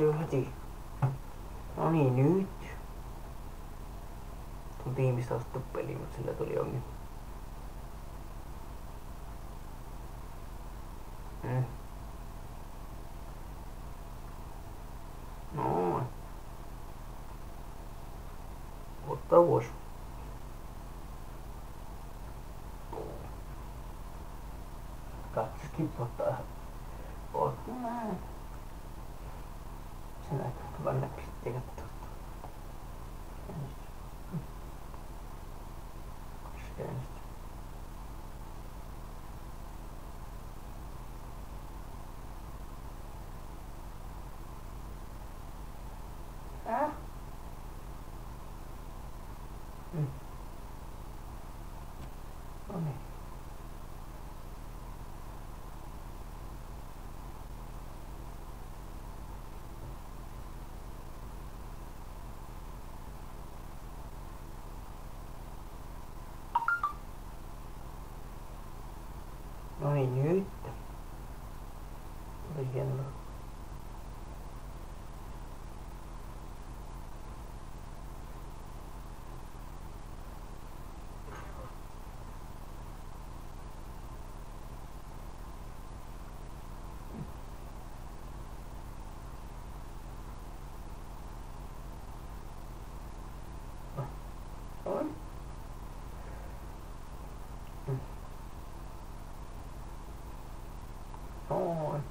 äänestyy heti. No niin, nyt. Mun tiimistä on ostettu peli, mutta sillä tuli ongelma. Noin. Ottaa vuosi. Katso skipottaa. Ootko näin? Se näyttää hyvän näköisesti katsoa. No niin. No niin, nyt. Oli hienoa. On. Noin.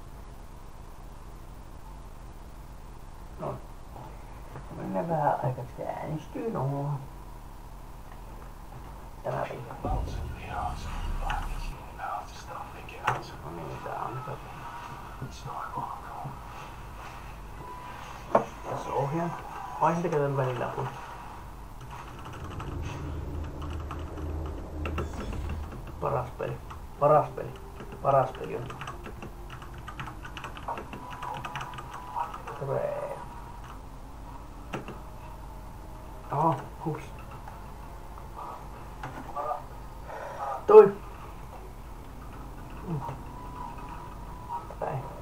Noin. Mennään vähän aikaksi äänestyy noin. Tämä viikko. No niin, tää on hyvä. Tässä ohjaan. Vaihin tekee tän välillä apun. Paras peli. Paras peli. Paras peli on. Terve. Oho, hups. Toi. Päin.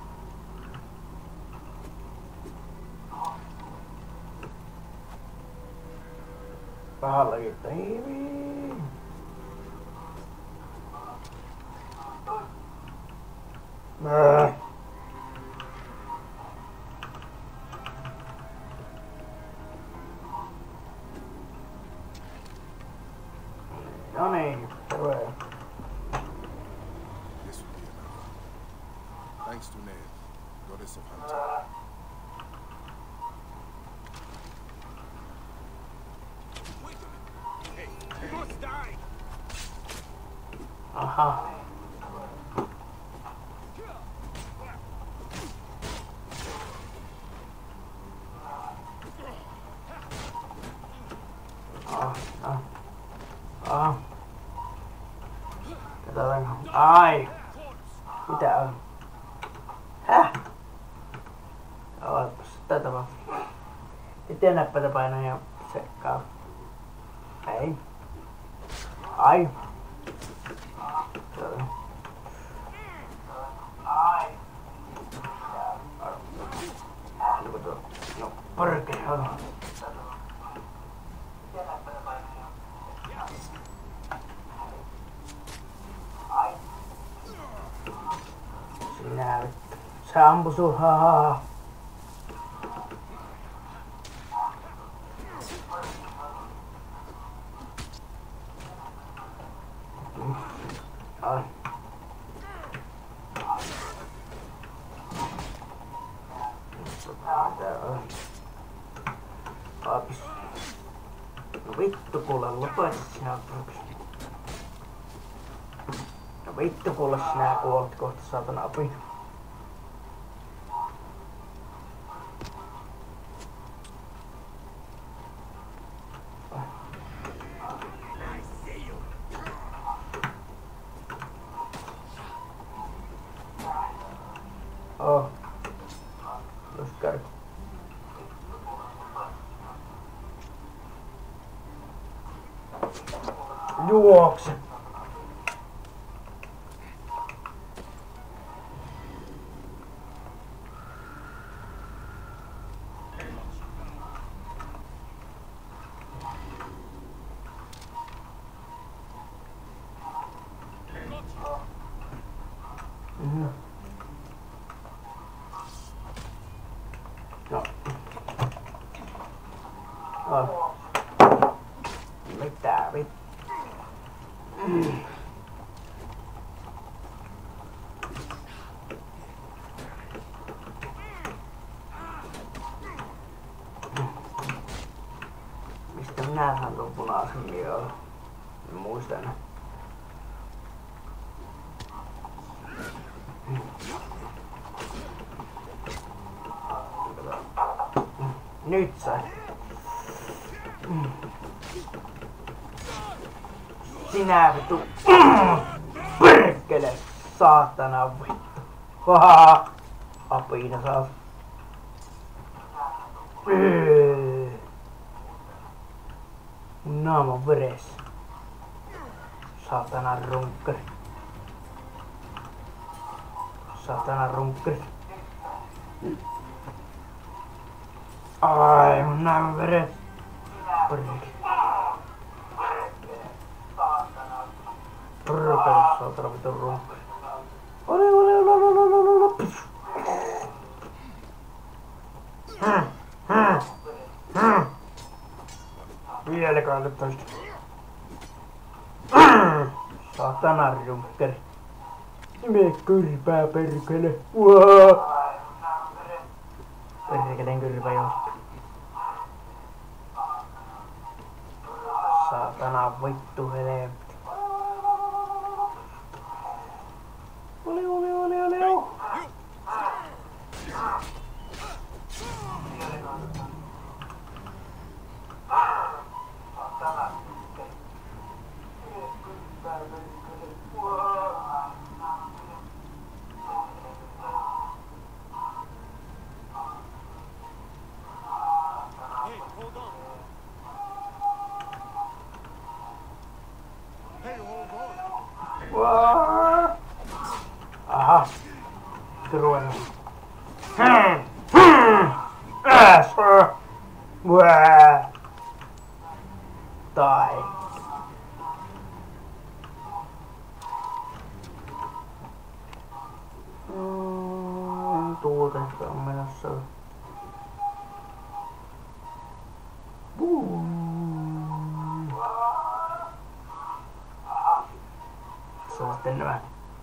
Pahallakin päiviin. No niin, terve. Thanks to Ned, goddess of hunting. Wait a minute. Hey, you must die. Aha. Katsotaan. Ai. Mitä on? Häh? Ootas tätä vaan. Sitten näppäitä painaa ja sekkaa. Ei. Ai. Ai. No, porkki on. Sinä vittu. Se ampu sun, haha. Ai. Apis. No vittu kuule, lopeta sinä apis. No vittu kuule, sinä kuolet kohta saatana api. Oh. Just käy. Juokse. Mitä vittu? Mistä minä saan tuon punaisen mielen? En muista enää. Nyt sai. Sinä vittu. Perkele. Saatana vittu. Haha. Apina saas. Mun naama on veressä. Saatana runkkari. Saatana runkkari. Ai, mun naama on veressä. Perkele. Perkele, saatana vittu runkkari. Ole. Vieläkään nyt toista. Saatana runkkari. Mene kyrpää perkele. Perkeleen kyrpä johtaa. Saatana vittu helvetti. Ole. Hey, hold on. Hey, hold on. Aha. Ruvennut. Tai. Tuolta on menossa. Se on sitten nämä.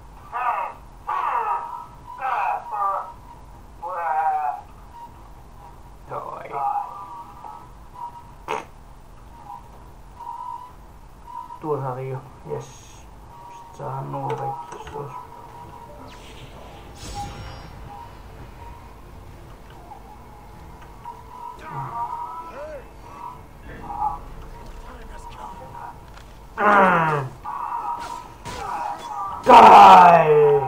Toi. Tuossa oli jo. Jes. Sitten saadaan nuo kaikki tuossa. Die!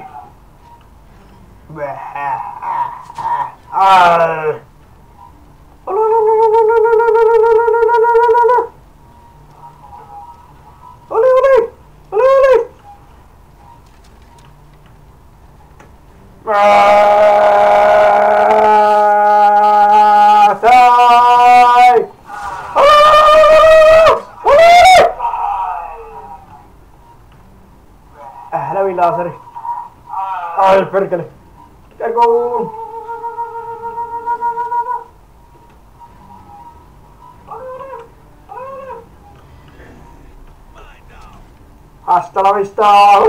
Lävilaaseri. Ai perkele. Kerkoon. Hasta la vista.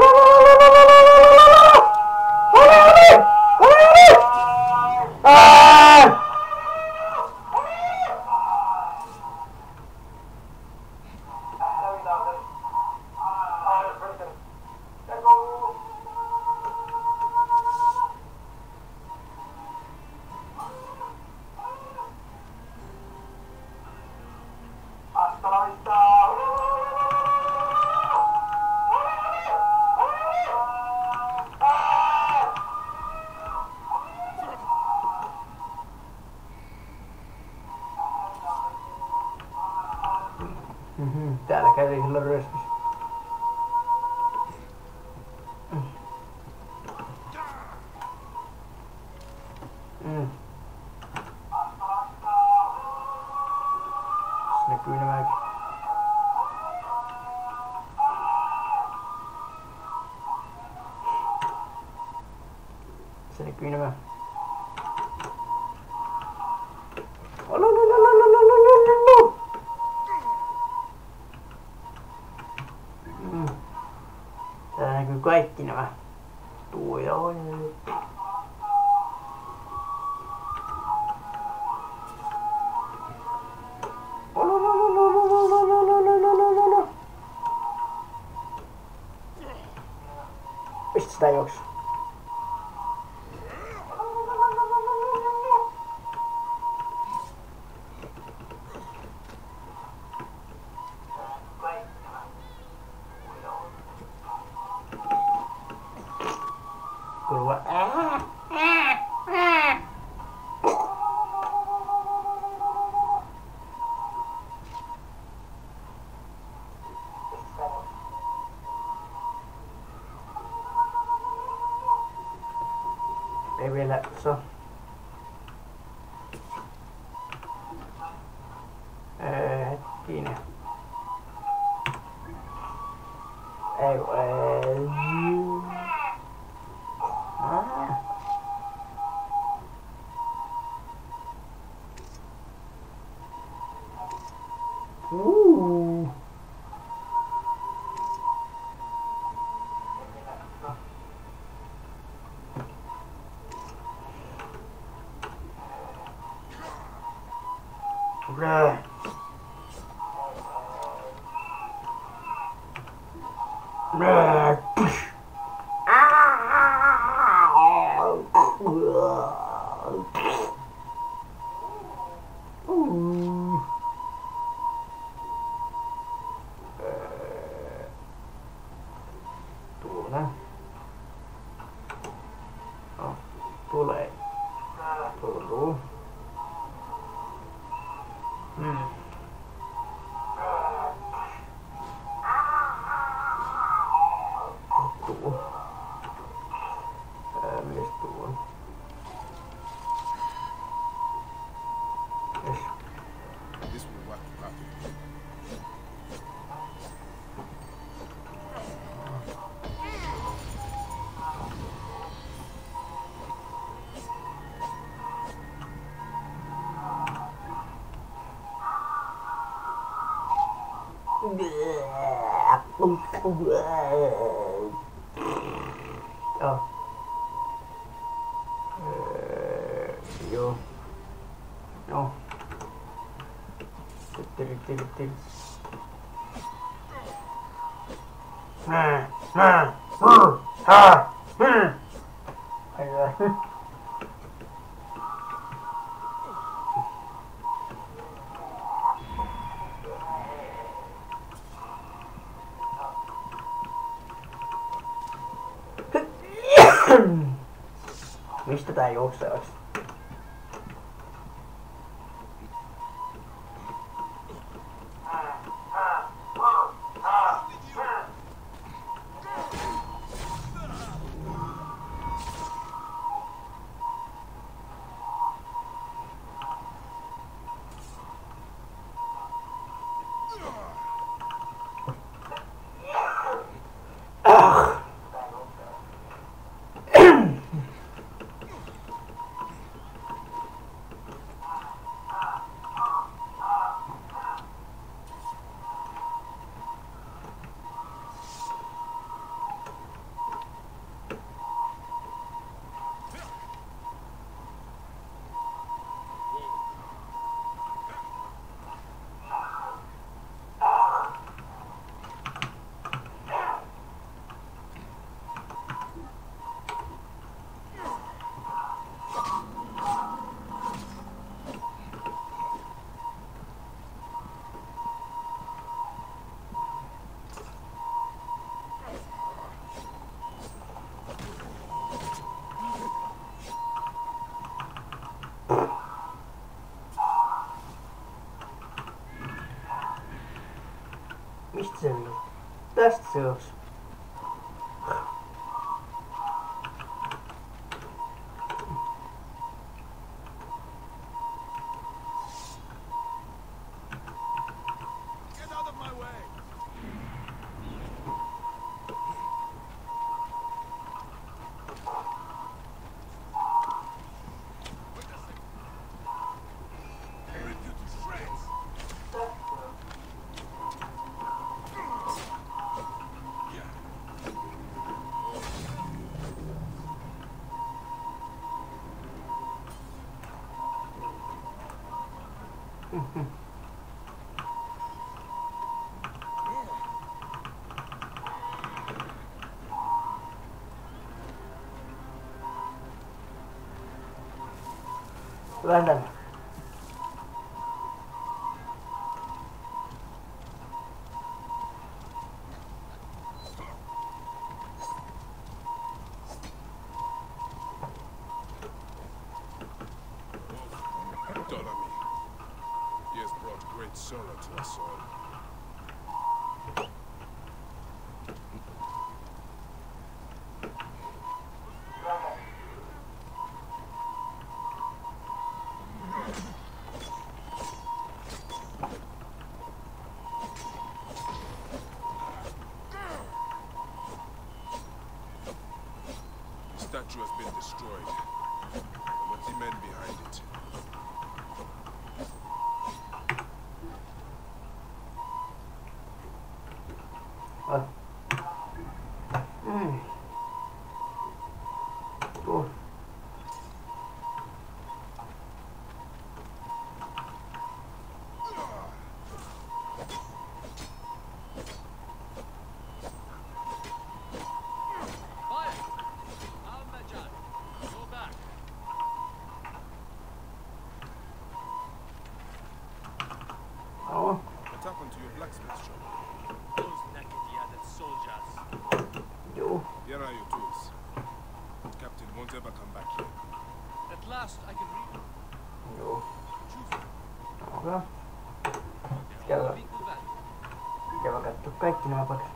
Täällä kävi kyllä röstis. Se näkyy nämäkin. Se näkyy nämä. Alltså. Hetkinen. Ei Bruh. Bruh. Tuolla. No, tulee. Tuluu. Tuo. Mies tuo. Yes. This will work perfectly. Ja. Jo. No. Titti. Mistä tää juoksee ois? Mistä se on? Tästä se on. Get out of my way! Wait a second. Rip you to shreds! Yeah. London. Ptolemy. He has brought great sorrow to us all. statue has been destroyed. And with the men behind it. What happened to your blacksmith shop? Those naked-headed soldiers. Joo. Here are your tools. Captain won't ever come back here. At last I can read. Joo. Choose. Okei. They're all of equal value. Käydä katsoa kaikki nämä paikat.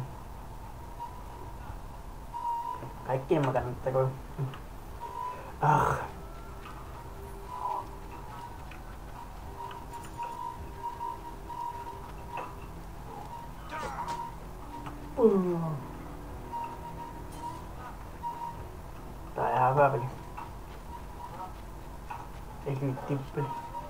Kaikki nämä kannattakoon. Ah. Tää on ihan hyvä peli. Eikä nyt tippeli.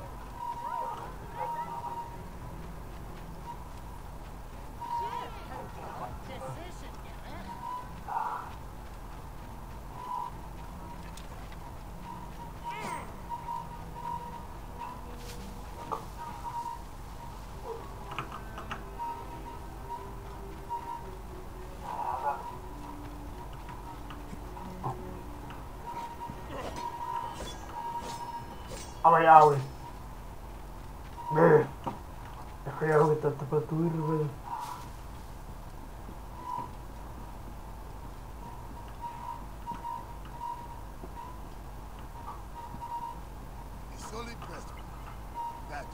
Aui. Ehkä jauhittaa tapahtuu hirveellä. He's only impressed me. That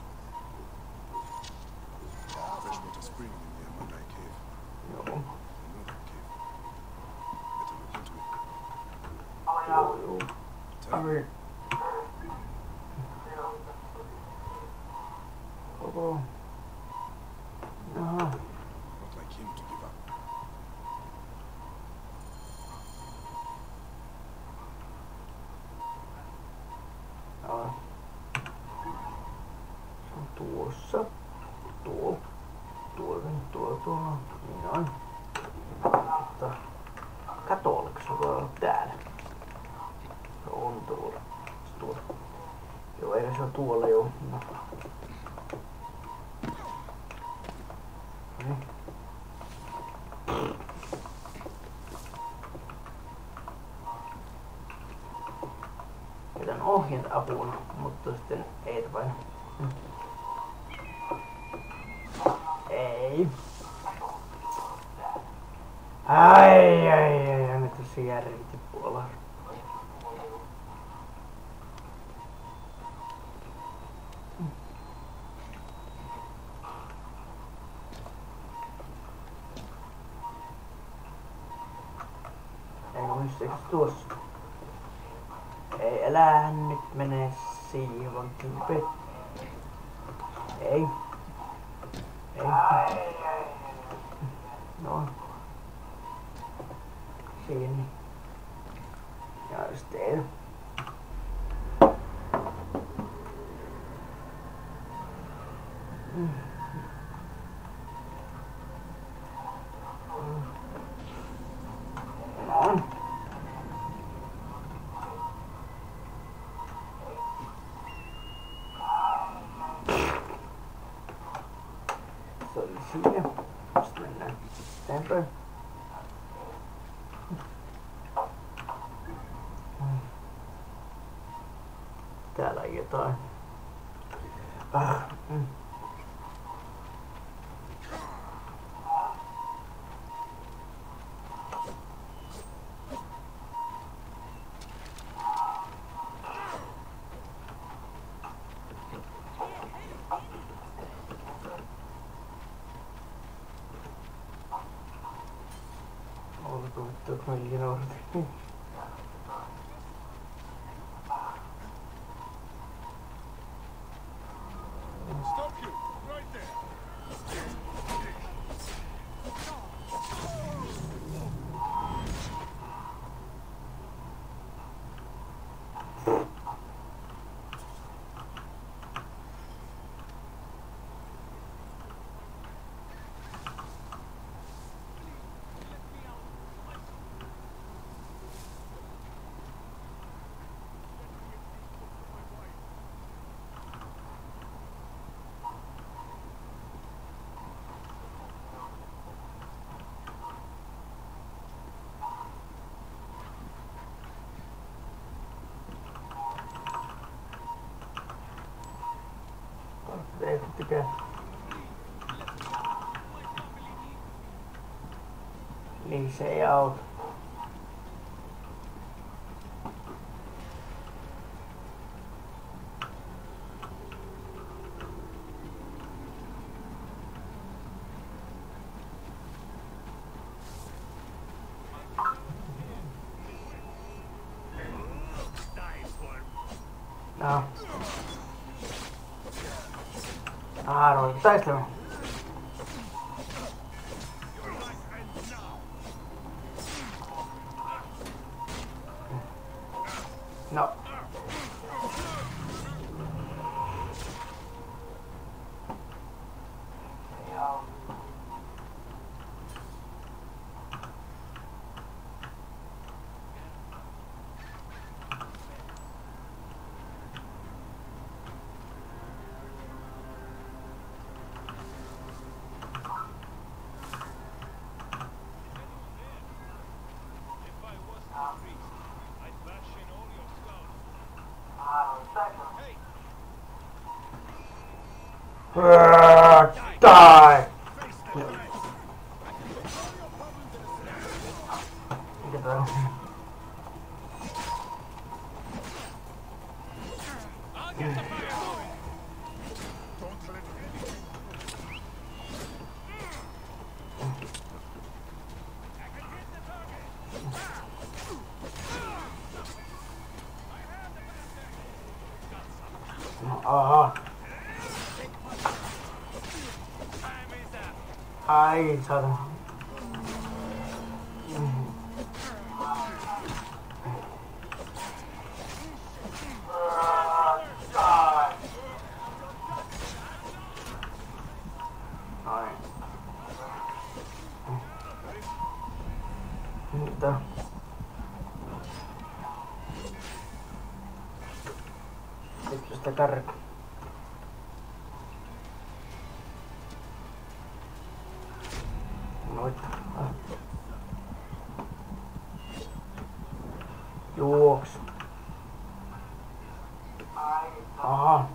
freshwater spring in the Amanai cave. Joo. Another cave. Better look into it. Joo. Tell me. Aui. Koko. Jaha. Not like him to give up. Joo. Se on tuossa. Tuolla. Niin on. Mutta kato, oliko se voi olla täällä? Se on tuolla. Joo, eikä se on tuolla joo. No. Niin. Käytän ohjeen apuna, mutta sitten ei vain. Ei. Ai, nyt se järjiti puolella. Ei muisteeksi tuossa. Ei, älähän nyt mene siihen vaan kiipe. Ei. No. Siinä. Ja sitten. No. Se oli siinä. Sitten mennään eteenpäin. Täällä on jotain. Oliko vittu, kun mä ikinä odotin? Stop you! Right there! tekee. Niin se ei auta. No. Ruveta taistelemaan. No. Die! Mikä tää on? Aha. Ai, saatana. Noin. Mitä? Sitten sitä kärkeä. Noit. Juoksu. Aha.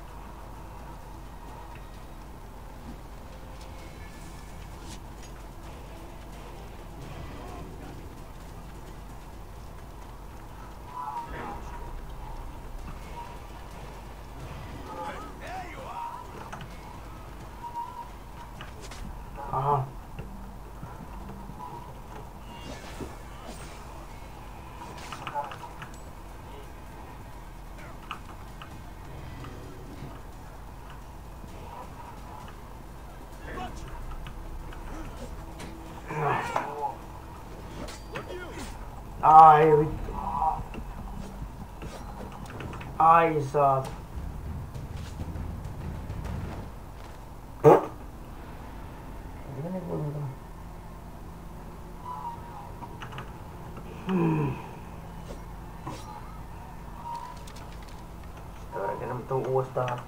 Aha. Ai vittu. Ai saat. Mitä ne voi mitään? Sitä verran mä tuun uudestaan.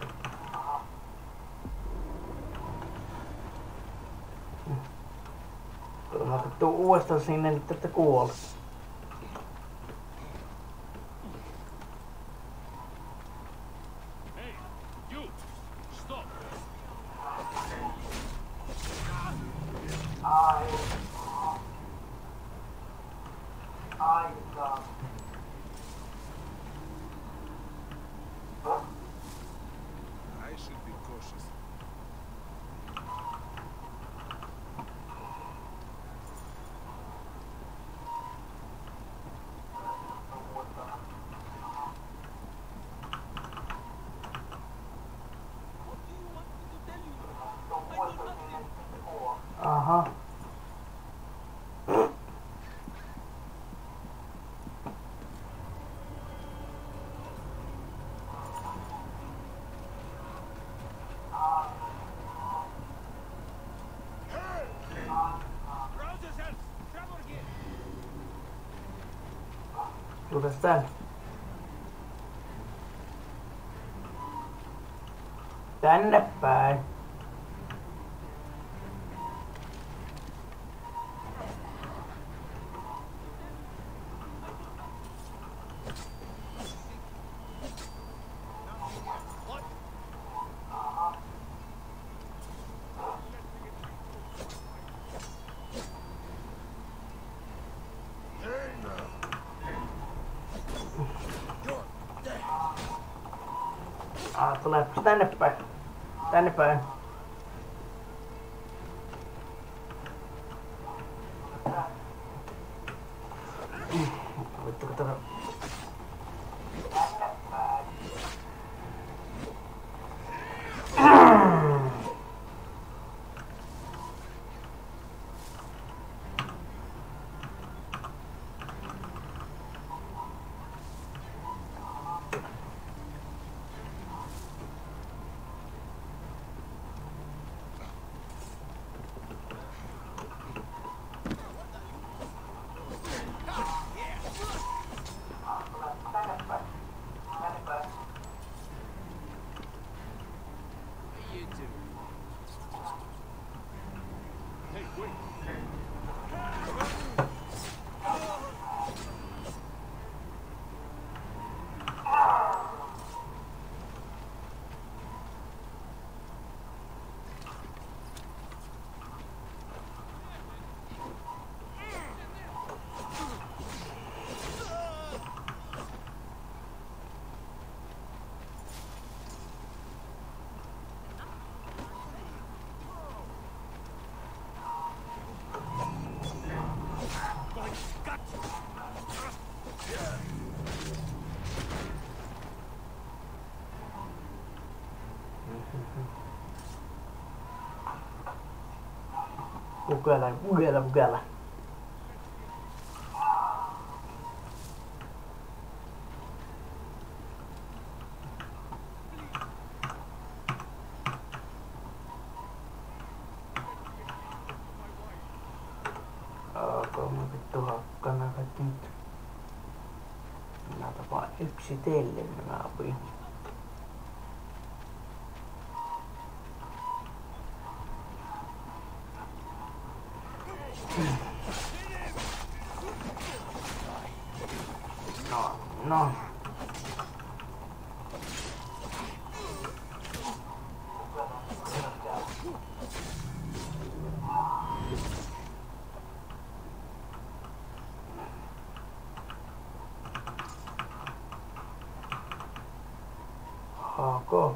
Kyllä mä tuun uudestaan sinne, nyt ette kuole. Hey, you! Stop! Ai saat. I should be cautious. What do you want me to tell you? I know nothing. Aha. Rouse yourselves! Trouble here! Tuleeko tän? Tänne päin. What? Tuleepas tänne päin. Tänne päin. Vittu kun tätä... Pukela. Mä vittu hakkaan nää kaikki nyt. Mä tapaan yksitellen nämä apuja. No. Haako.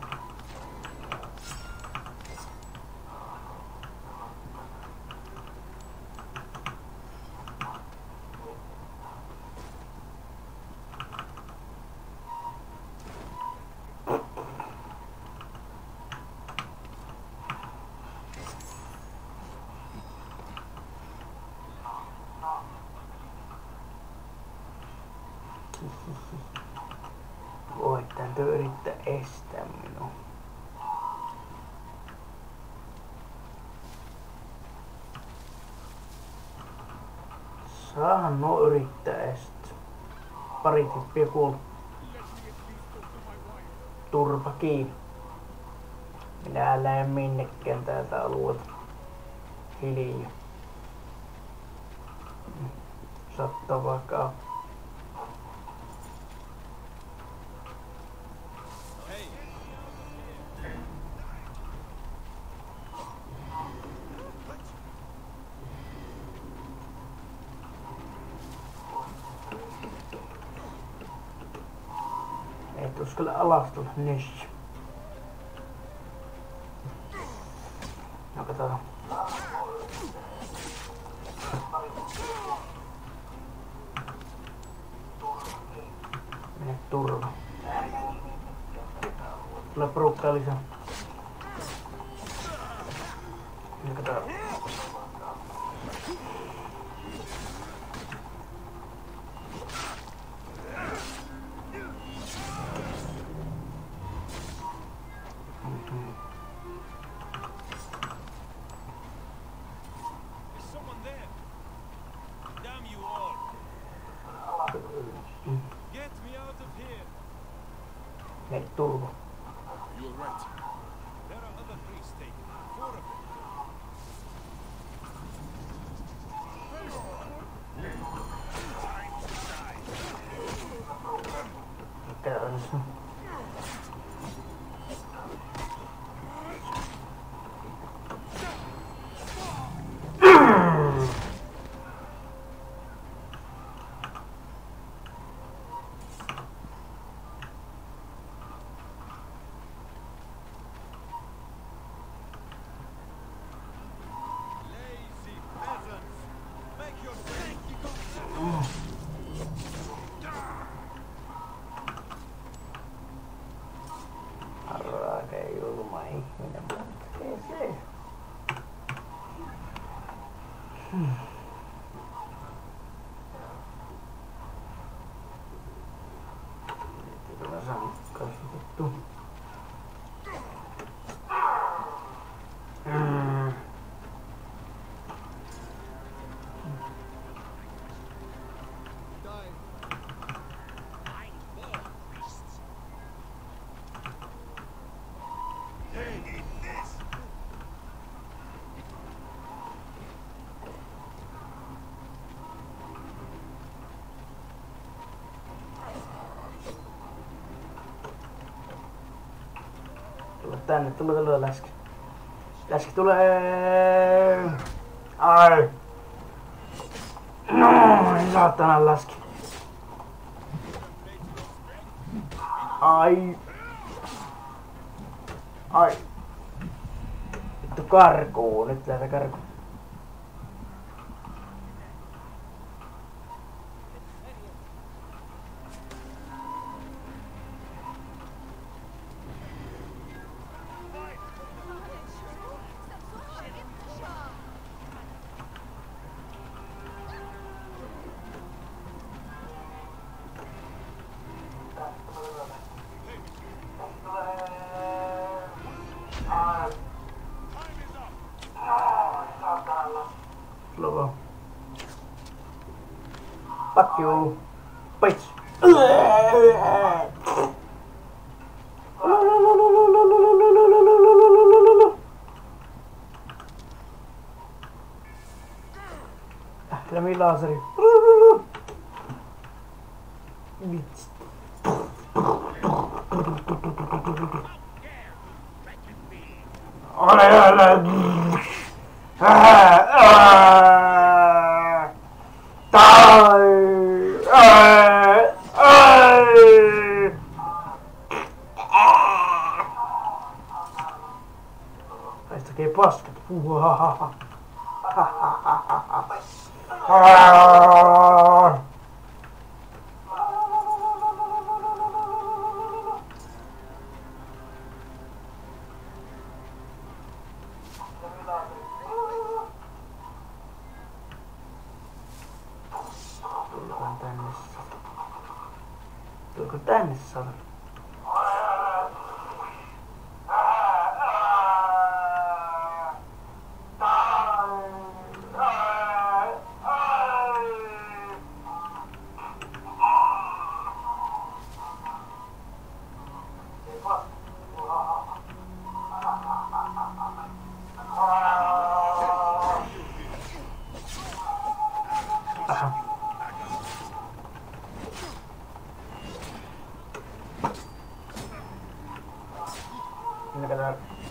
Voitan tuo yrittää estää minua. Saahan nuo yrittää estää. Pari tippiä kuuluu. Turpa kiinni. Minä lähden minnekään täältä alueelta. Hiljaa. Sattaa vaikka. Ei tuossa kyllä alas tulla niissä. No katsotaan. Mene turva. Tulee porukkaa lisää. No katsotaan. Mene turva. You're right. There are other priests taken. 4 of them. Mikä on se? ihminen tekee se. Kyllä saan kasvatettu. Tule tänne, tule läski. Läski tulee. Ai. No, saatana läski. Ai. Ai. Vittu karkuu, nyt lähdetään karkuun. Logo. Fuck you. Bitch. Lämmin laaseri. Vitsi. Ole. Haistakaa paskat. Tulko tänne sana? Aha. Ini kata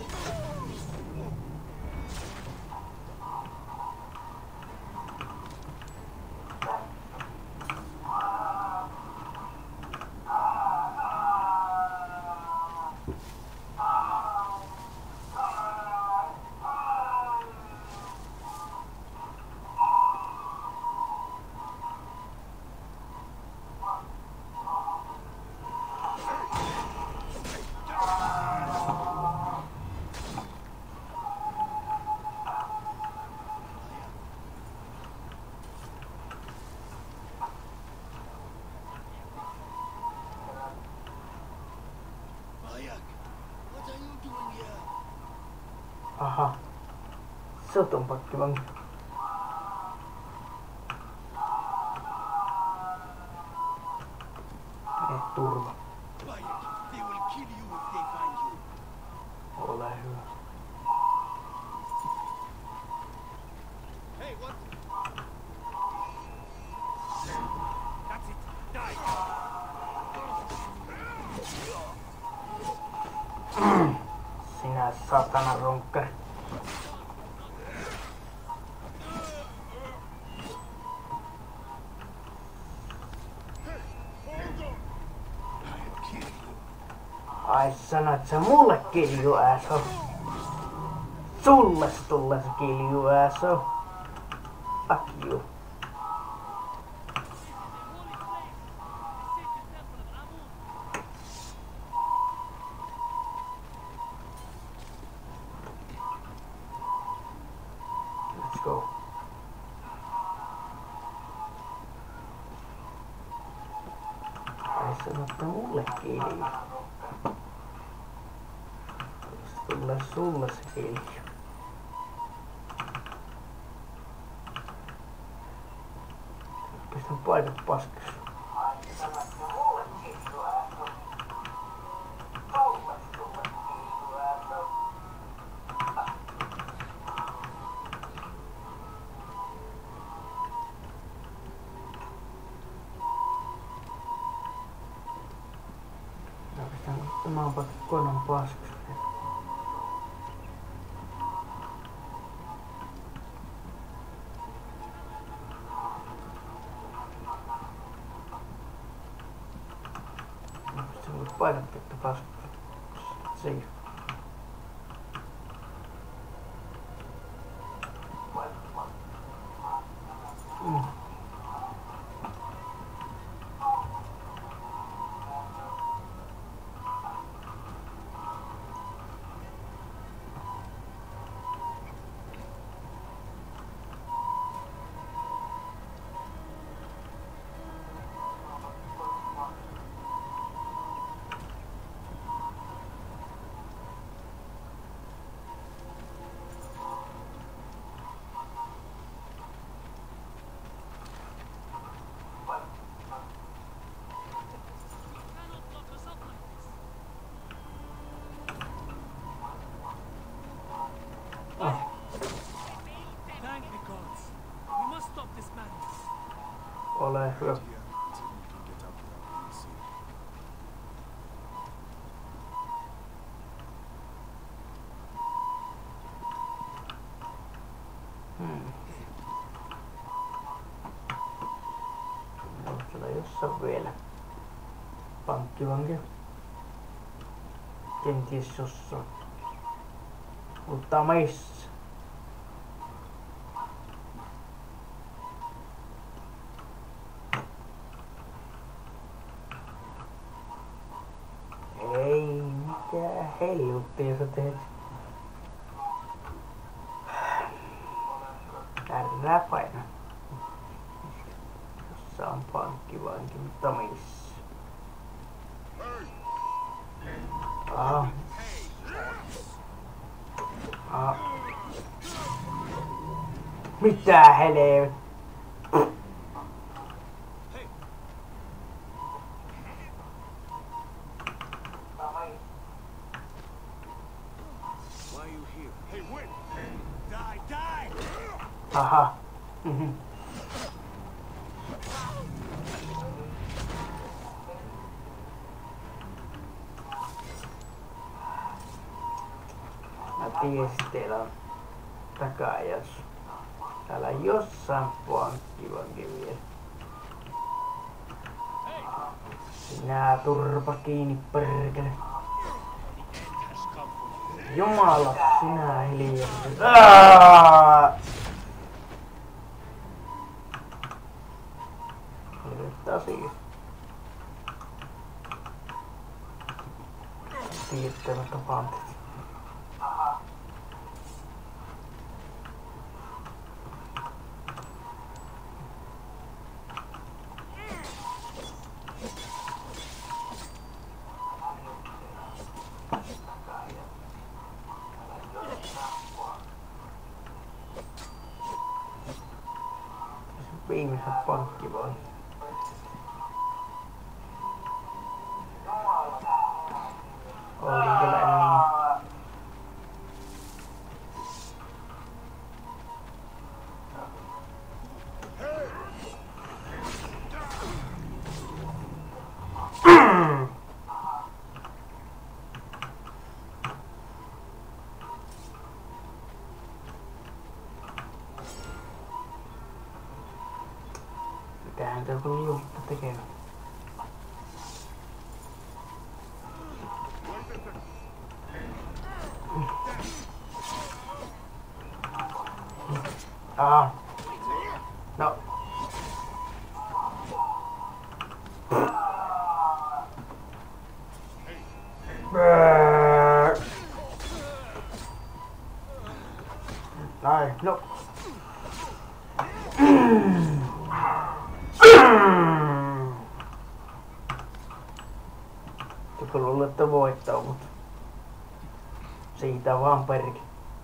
aha. Sotong pakai bang. Turva. Ole hyvä. Sinä satana ronkkari. Ai sanat sä mulle kilju asshole. Sulle tulee se kilju asshole. Fuck you. go. Ai sanotte mullekin hilja. Tulee sulle se hilja. Pistän paikat paskaksi. Tämä on vaikka konan paskaksi. Se on paikat että paskaksi. Siinä. Thank the gods. We must stop this madness. Ole hyvä. Here until you can get out without being seen. Onko siellä jossain vielä pankkivanki? Kenties jossain. Mutta missä? Ei mitään helvettiä sä teet. Ärrää paina. Jossa on pankkivanki, mutta missä? Ah. Ah. Mitä helvet? Why are you here? Hey, wait! Die, die! Aha. Mhm. Mä tiesin, teillä on takaajassa. Täällä jossain pankkivanki vielä. Sinä turpa kiinni perkele. Jumala, sinä hiljaa. Hirveettä asia. Tiedättämättä pantit. Viimeisen pankki vaan. Olin kyllä niin. Mitähän tää tuli juttu tekemään? Ah. No. Brrr. Näin, no. Joku luulee, että voittaa, mutta siitä vaan perki.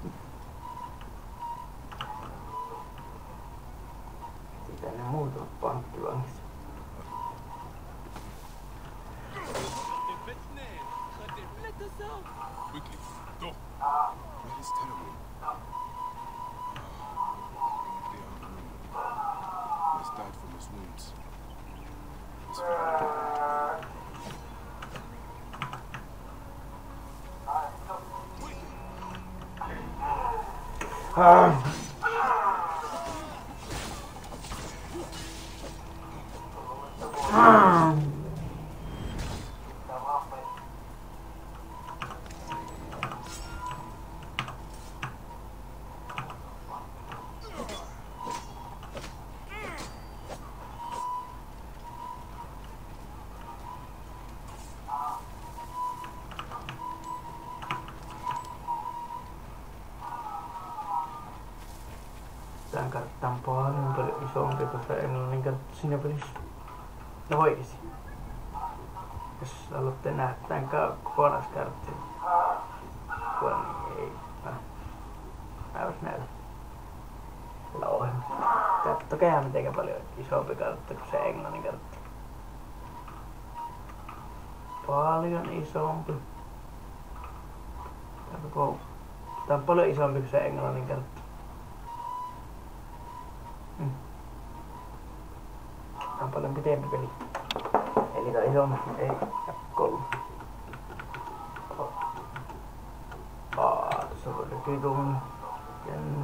Siitä ne muutamat pankkivankit. Let us out! Quickly, go. Where is Terwin? They are home. He has died from his wounds. His family. Tän kartta on paljon isompi kuin se englannin kartta siinä pelissä. No oikeesti. Jos haluatte nähdä tän kokonaiskarttin. Niin ei. Mä vois näytä. Tällä ohjelmassa. Kattokaa mitenkä paljon isompi kartta kuin se englannin kartta. Paljon isompi. Tää on paljon isompi kuin se englannin kartta. Tää on paljon pitempi peli. Eli tää on isompi, ei F3. Tässä on rikitun. Jännä.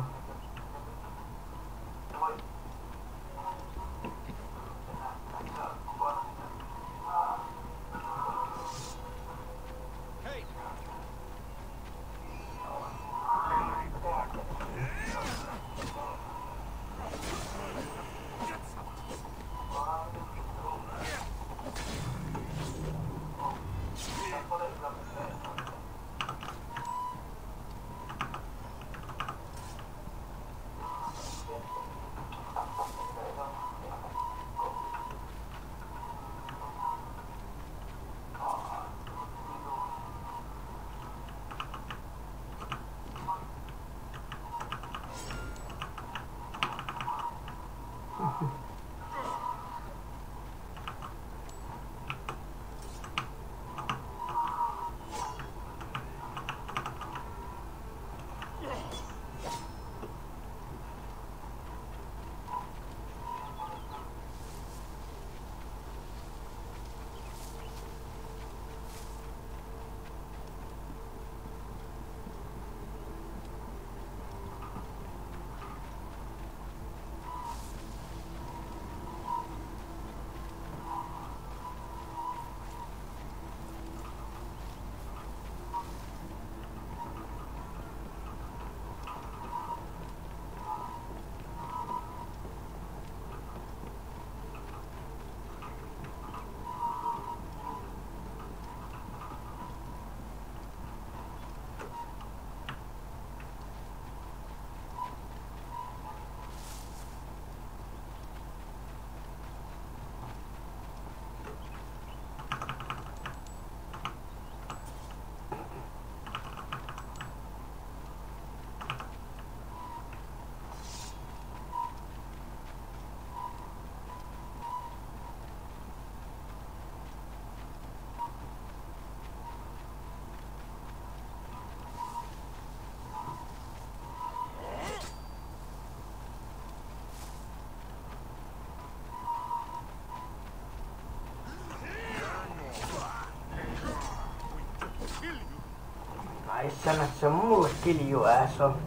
Ai sanat, se on mulle kiljuääs on.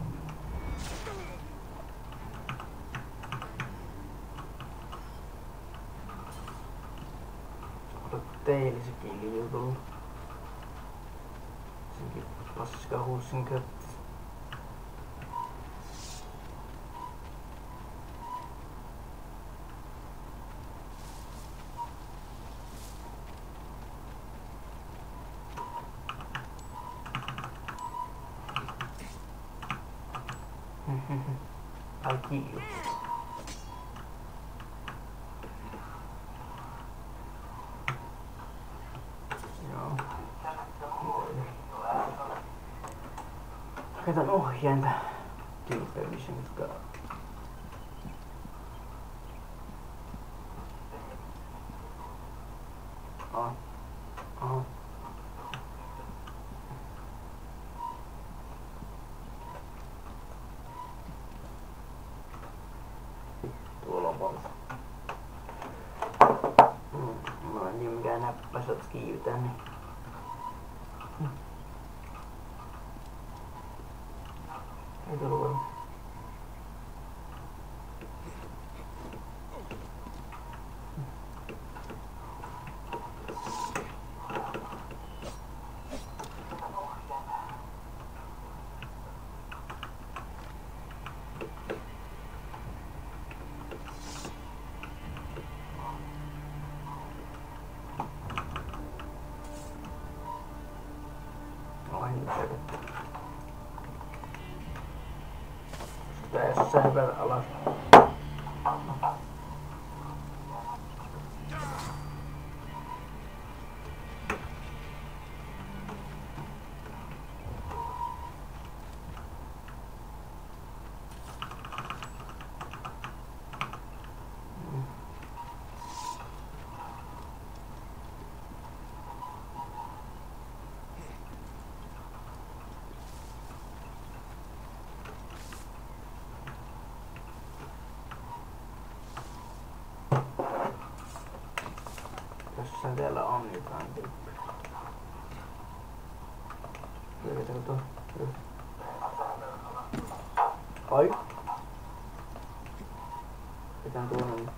Teille se kilju tullut. Senkin paskahussin kötti. Ai kilju. Katson ohjainta kiipeämisen kautta. Aha. Tuolla on valta. Mulla on niin mikään näppäsät kiivetään, niin... Ei tullu varmaan. Tässä hypätä alas. Jossain täällä on jotain tyyppiä. Löydetäänkö tuo? Ai! Pitää tuonne nyt.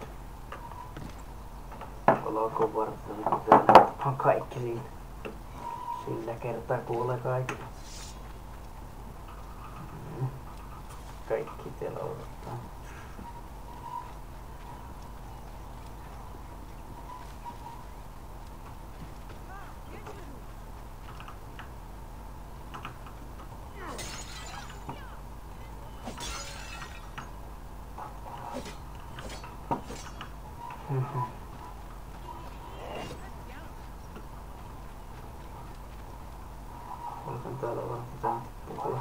Ollaan varttua, kun täällä on kaikki siinä. Sillä kertaa kuulee kaikki. Kaikki täällä odottaa. Ollaan täällä vaan pitää puhua.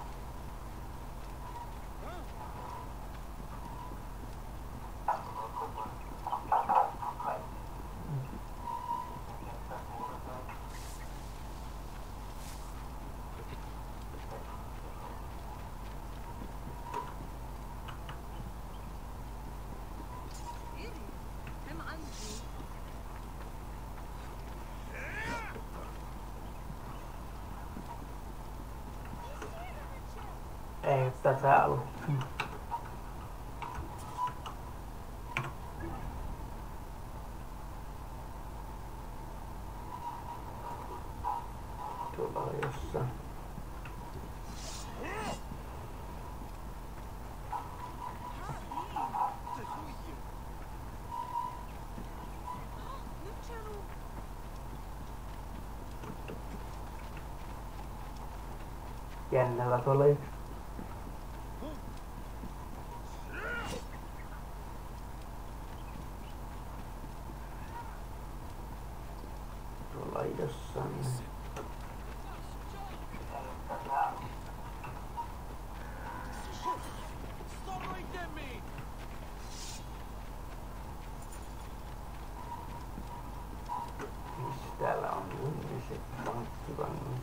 Ei tätä ollut. Tuolla on jossain. Jännällä tuolla yksi. Tuolla jossain. Missä täällä on ihmiset pankkivangit?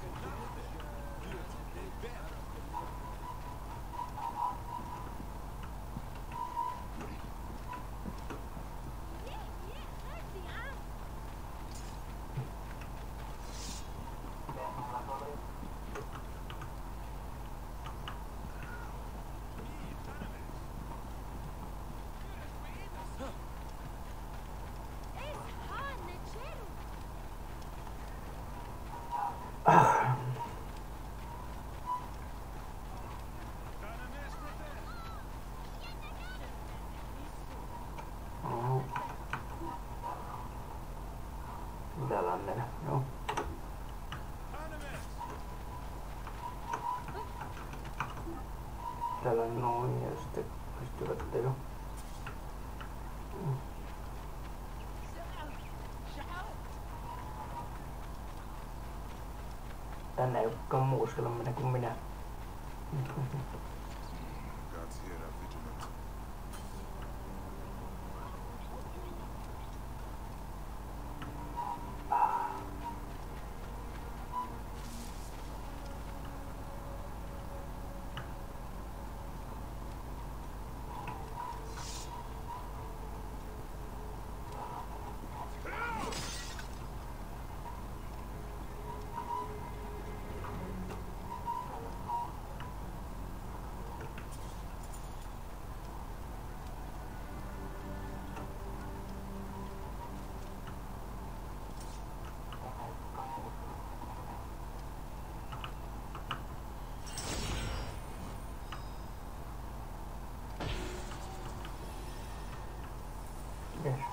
Täällä on mennä, joo. Täällä on noin ja sitten pystyvätte jo. Tänne ei olekaan muu uskalla mennä kuin minä. Guards here are vigilant. Yes.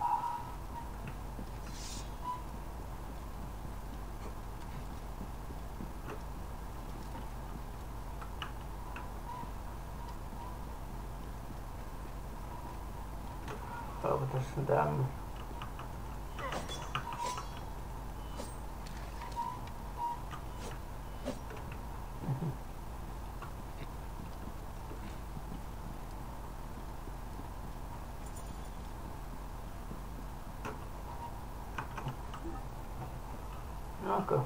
Onko tässä tämmöinen? Okay.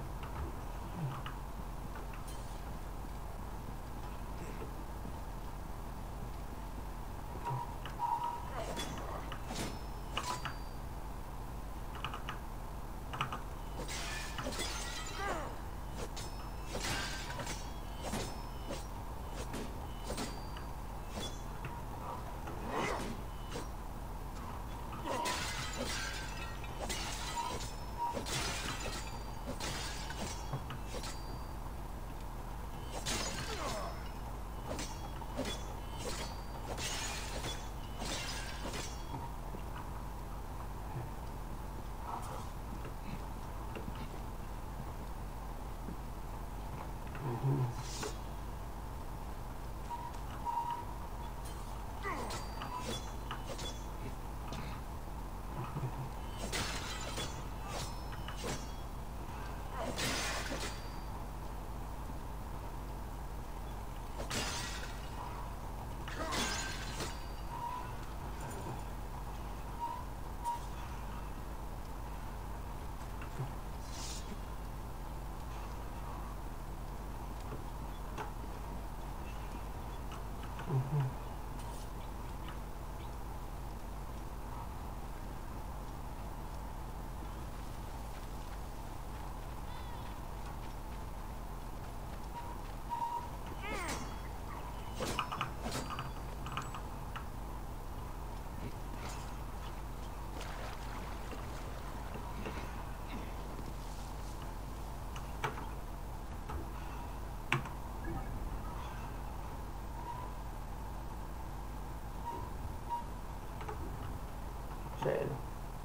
Selvä.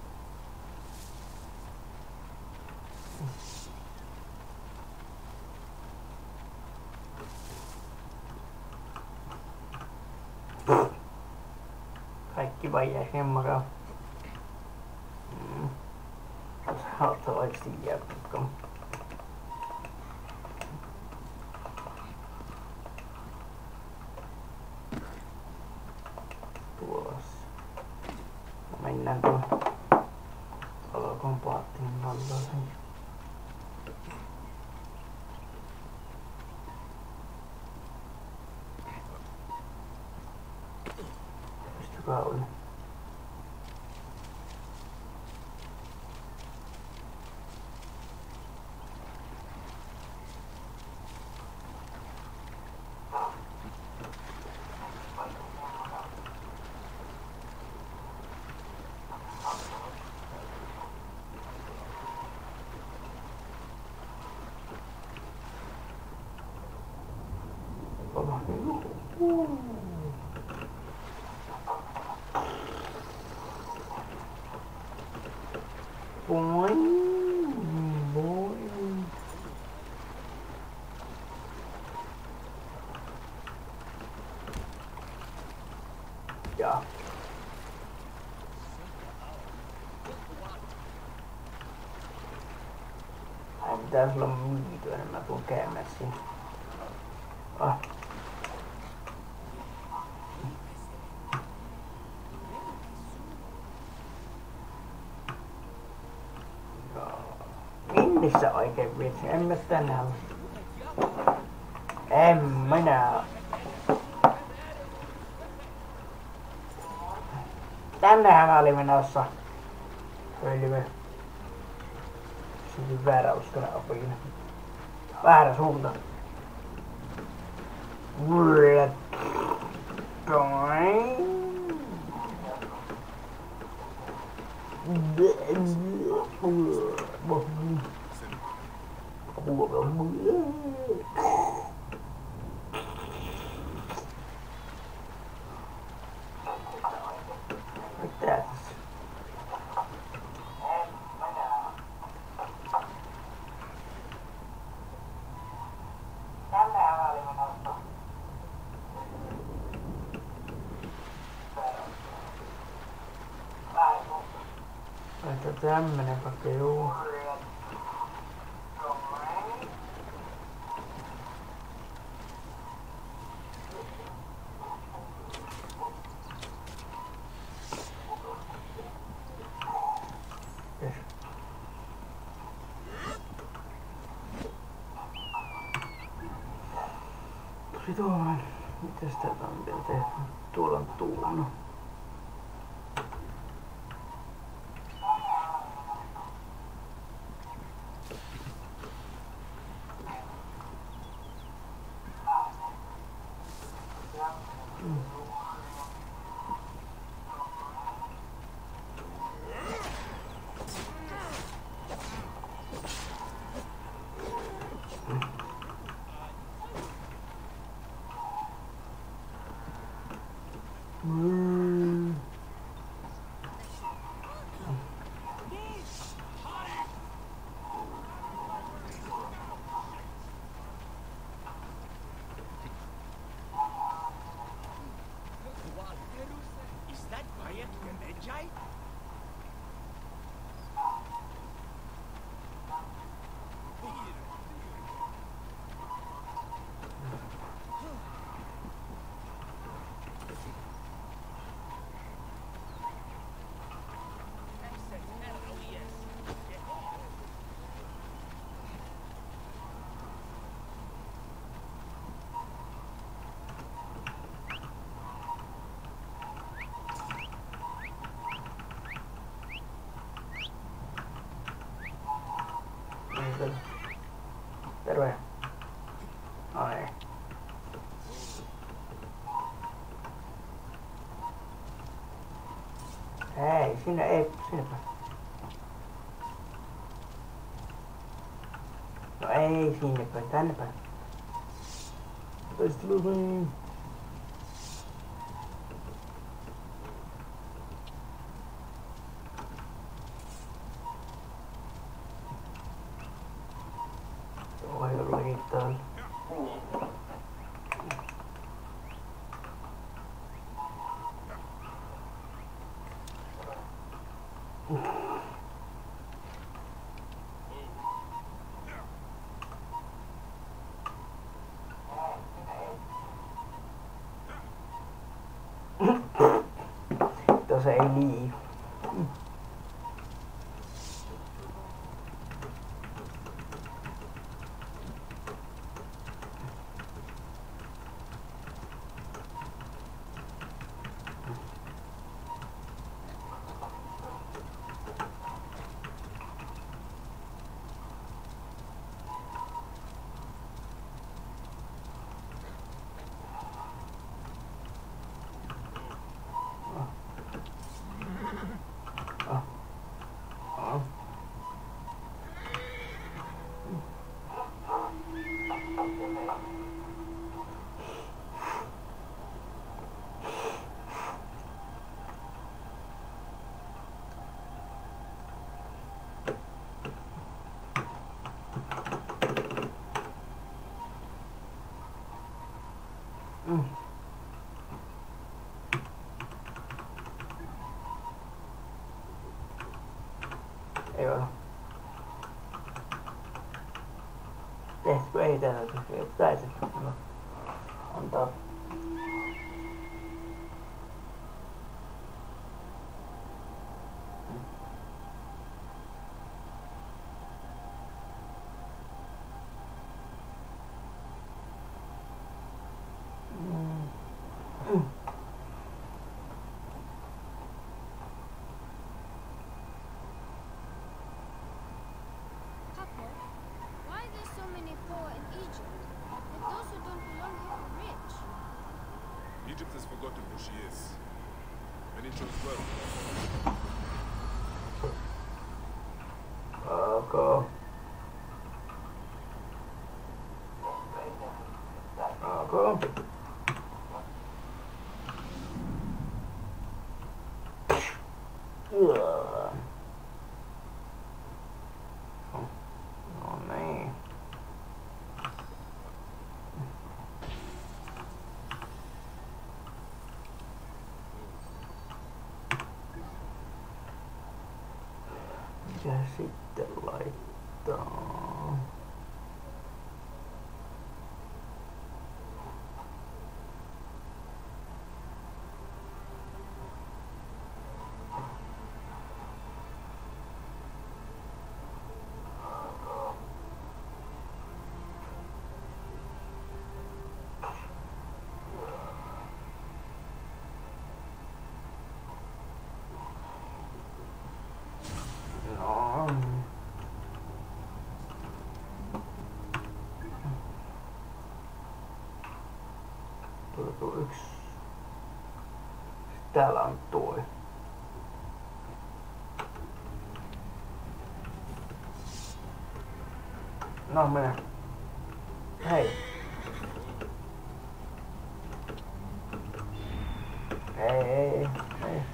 Kaikki vaan jäi hemmakaan. Haluatko oikeasti jääpukka? Tuossa. Mennään tuon palokompaattiin valloin. Pystykää oli? Boing, boing. Ja. Ai pitäis olla myyty enemmän tuon kämmässä. Ah. Missä oikein vitsi? En mä tänään. En minä. Tännehän mä olin menossa. Hölmö. Sitten väärä uskonen opin. Väärä suunta. Mitä tässä? Että tämmönen pakka, juu. Yes. Tosi tuollainen. Mitäs täältä on vielä tehty? Tuolla on tuunut. Is that Bayek Gemejai? Terve. Ai. Ei, sinne ei, sinne päin. No ei sinne päin, tänne päin. Taistelupäin. Oi jollakin täällä. Tuossa ei liiku. Ei ole. Tehtäkö ei täällä pääse? No. Antaa. forgotten who she is. Many chose well. Okay. Okay. Ugh. Oh nej. Ja sitten laittaa. No. Tuo yksi. Täällä on toi. No mene. Hei. Hei.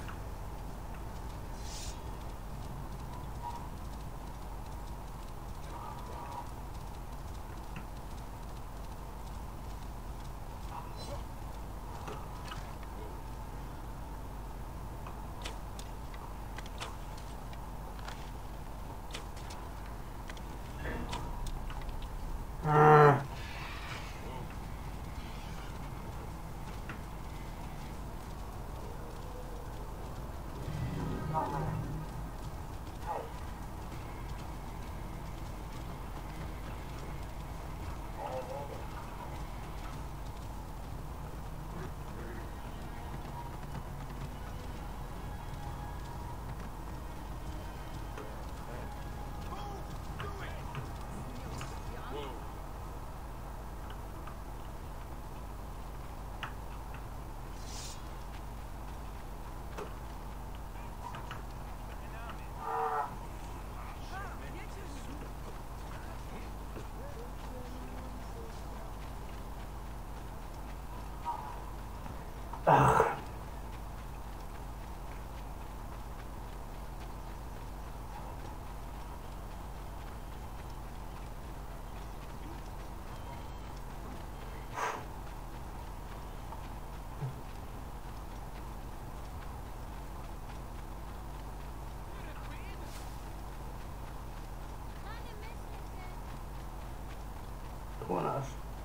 Tuonas.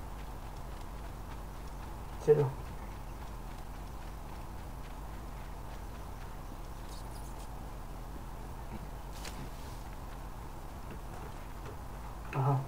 Situ. Aha.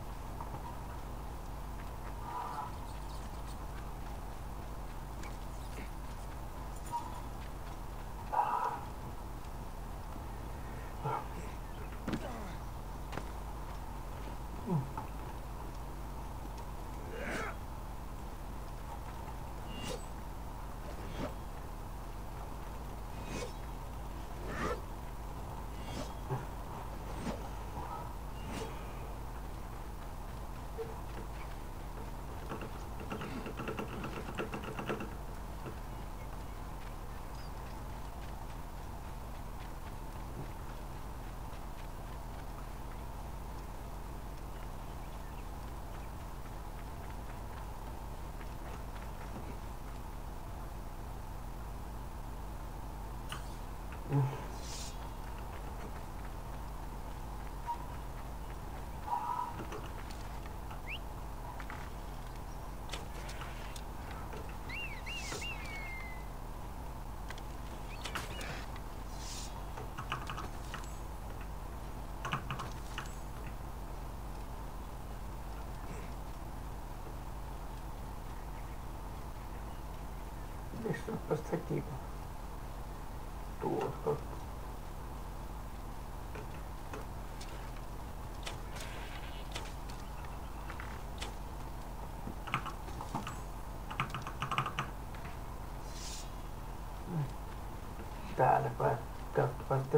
Mistäpä se kiva? Tuosta. täällä päästä.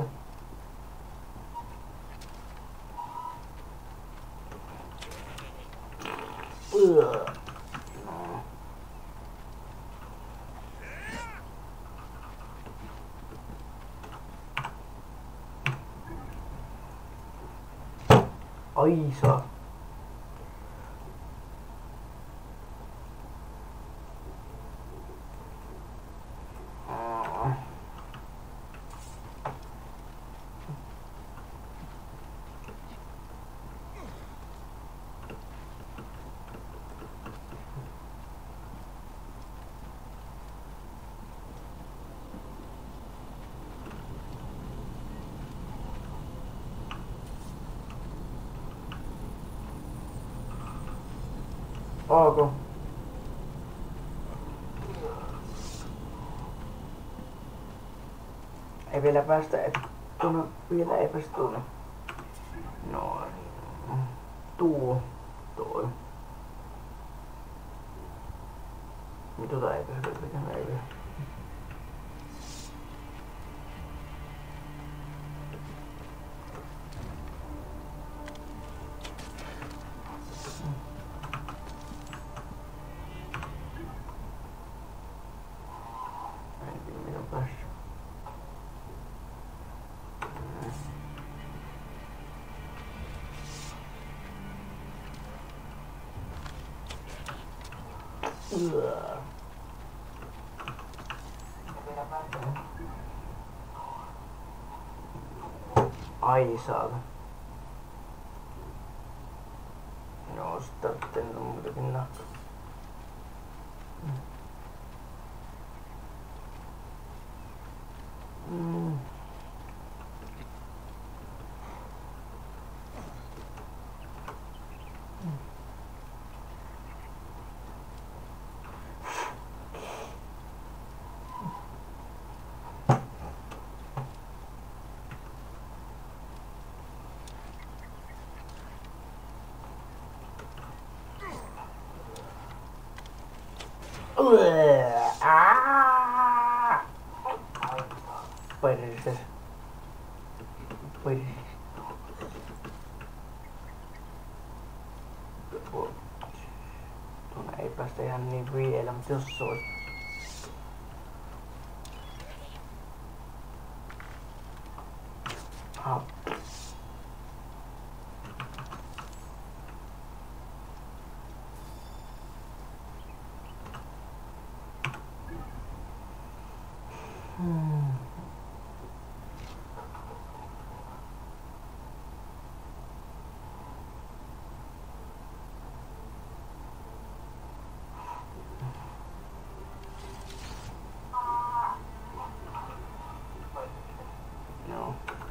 No. Ai saa. Ok. Ei vielä päästä tuonne, vielä ei päästä tuonne. Noin. Toi. Mitä ei päästä tekemään, ei vielä. Ai saada. Joo, sitten on muitakin nakka. Perses. Tuonne ei päästä ihan niin vielä, mutta jos se olisi. No.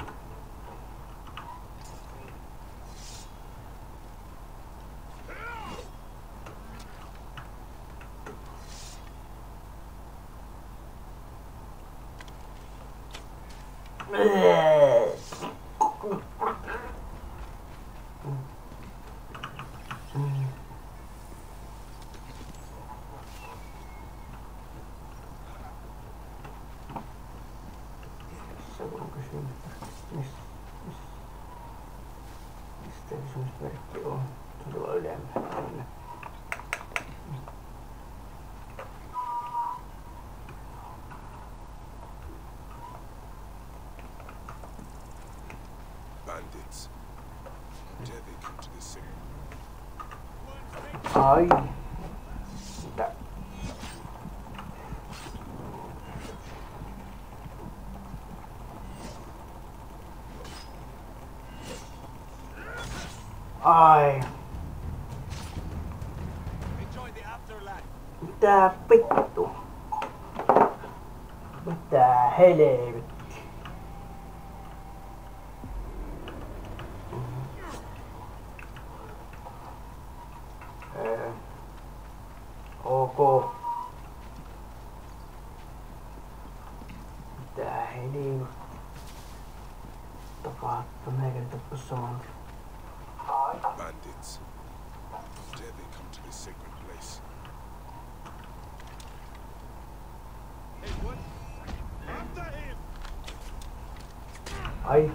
Mistä kysymysmerkki on? Tuolla ylemmällä. Bandits. How dare they come to this city? Ai. Mitä? Ai. Mitä vittu? Mitä helvetti? Ok. Mitä helvetti? Tapahtuu, meikä tappu saman. Bandits. How dare they come to this sacred place? Hey, what? After him! Ai.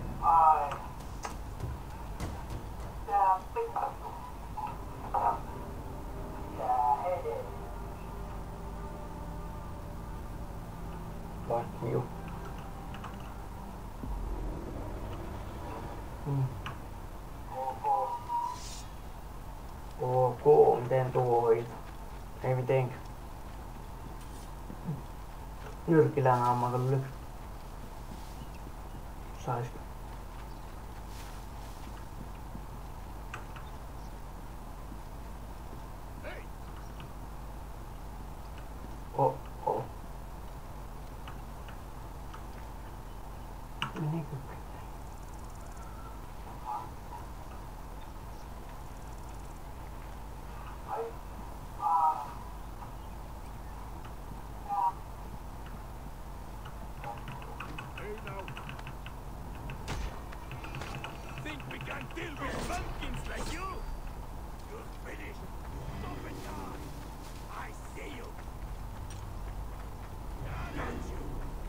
Fuck you. Ok, miten tuo hoit? Ei mitenkään. Nyrkilän ammaton kyllä. Sais. Oh. Menikö? Think we can deal with pumpkins like you? You're finished. Stop it now. I see you. Got you.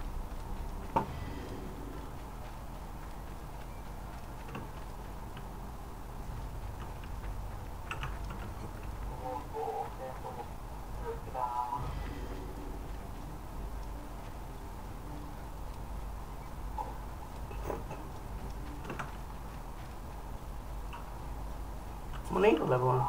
Monikolle vaan.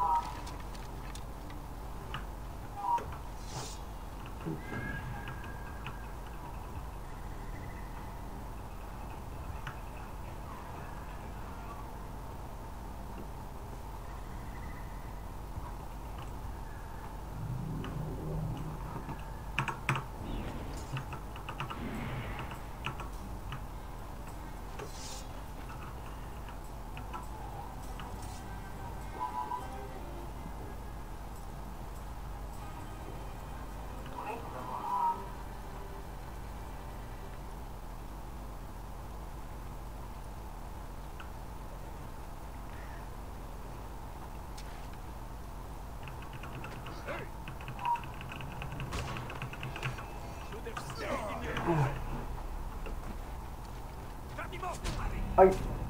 Ai.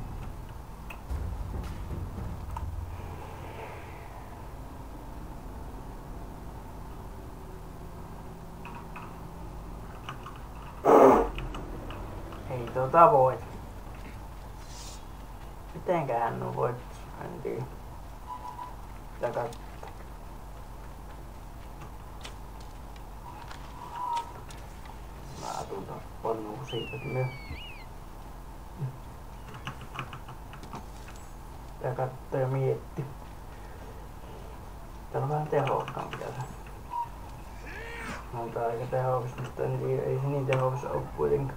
Ei voit. Mitenköhän nu voit? En tiedä. Pitää katsoa. Mä tuun tappannuun siitä myös. Pitää katsoa ja miettiä. Täällä on vähän tehokkaampi tässä. On tää aika tehokas, mutta en tiedä, ei se niin tehokas oo kuitenkaan.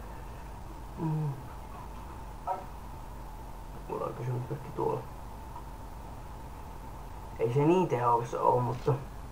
Mulla on kysymys kaikki tuolla. Ei se niin tehokas oo, mutta...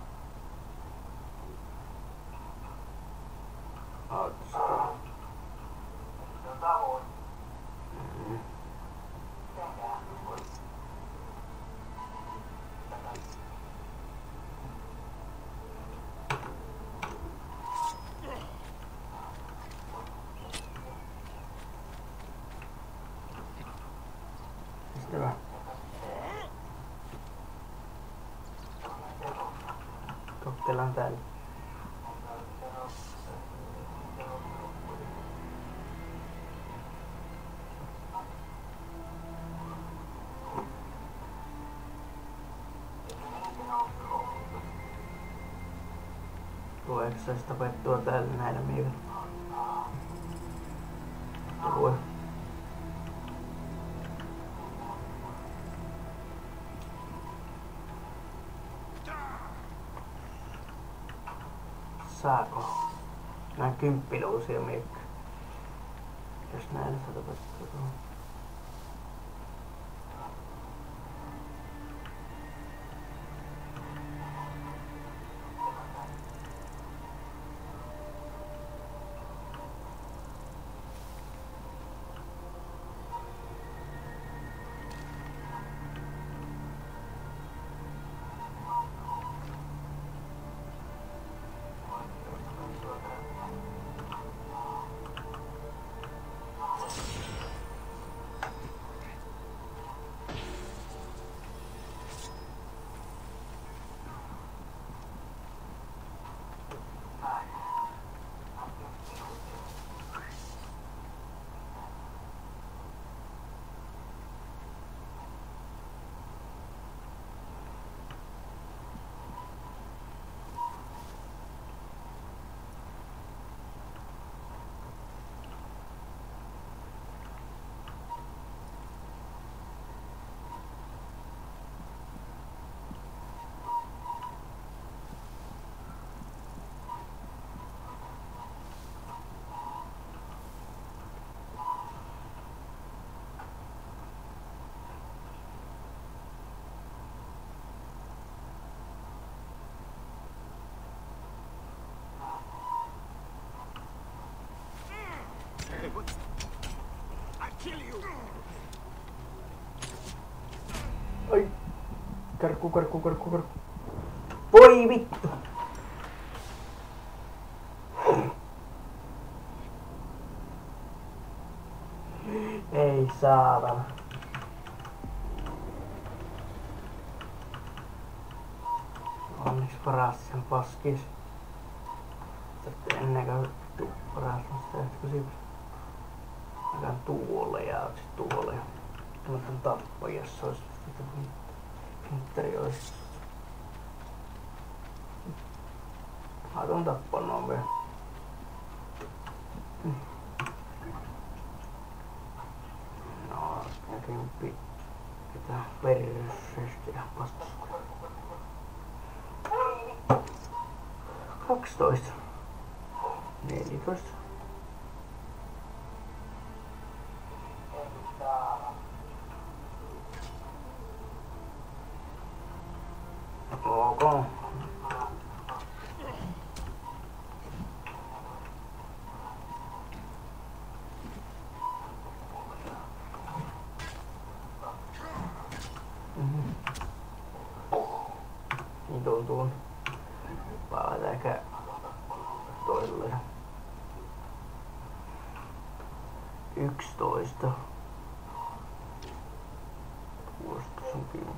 Hyvä. Kokteillaan täällä. Tuleeko se tapettua täällä näillä miehillä? Voi. Saako? Nää kymppiluusia miekkä. Jos näillä saa tapettua tuohon. kill you. Ai. Karkku. Voi vittu. Ei saatana. Onneksi paras sen paskis. Sitten ennen kuin paras on se, että kun siitä akan tuolle ja sit tuolle. Mä tän tappaa, jos se olisi hintteri olisi. Mä tuon tappaa noin vielä. No, jokin pitää perseesti ja pastuskua. 12. 14. Ok. Niin tuntuu. Palata ehkä toiselle. 11. Puolustus on 10.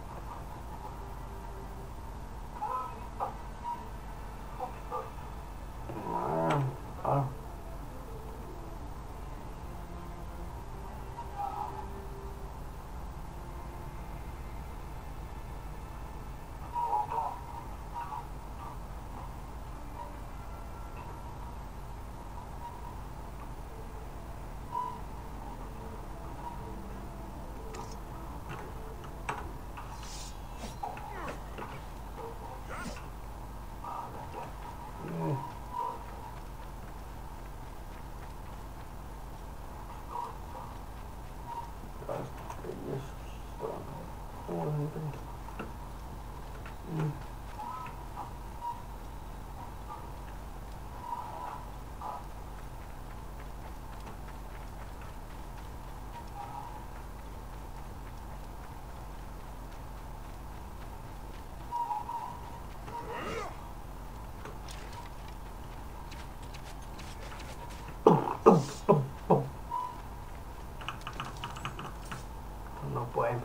No point.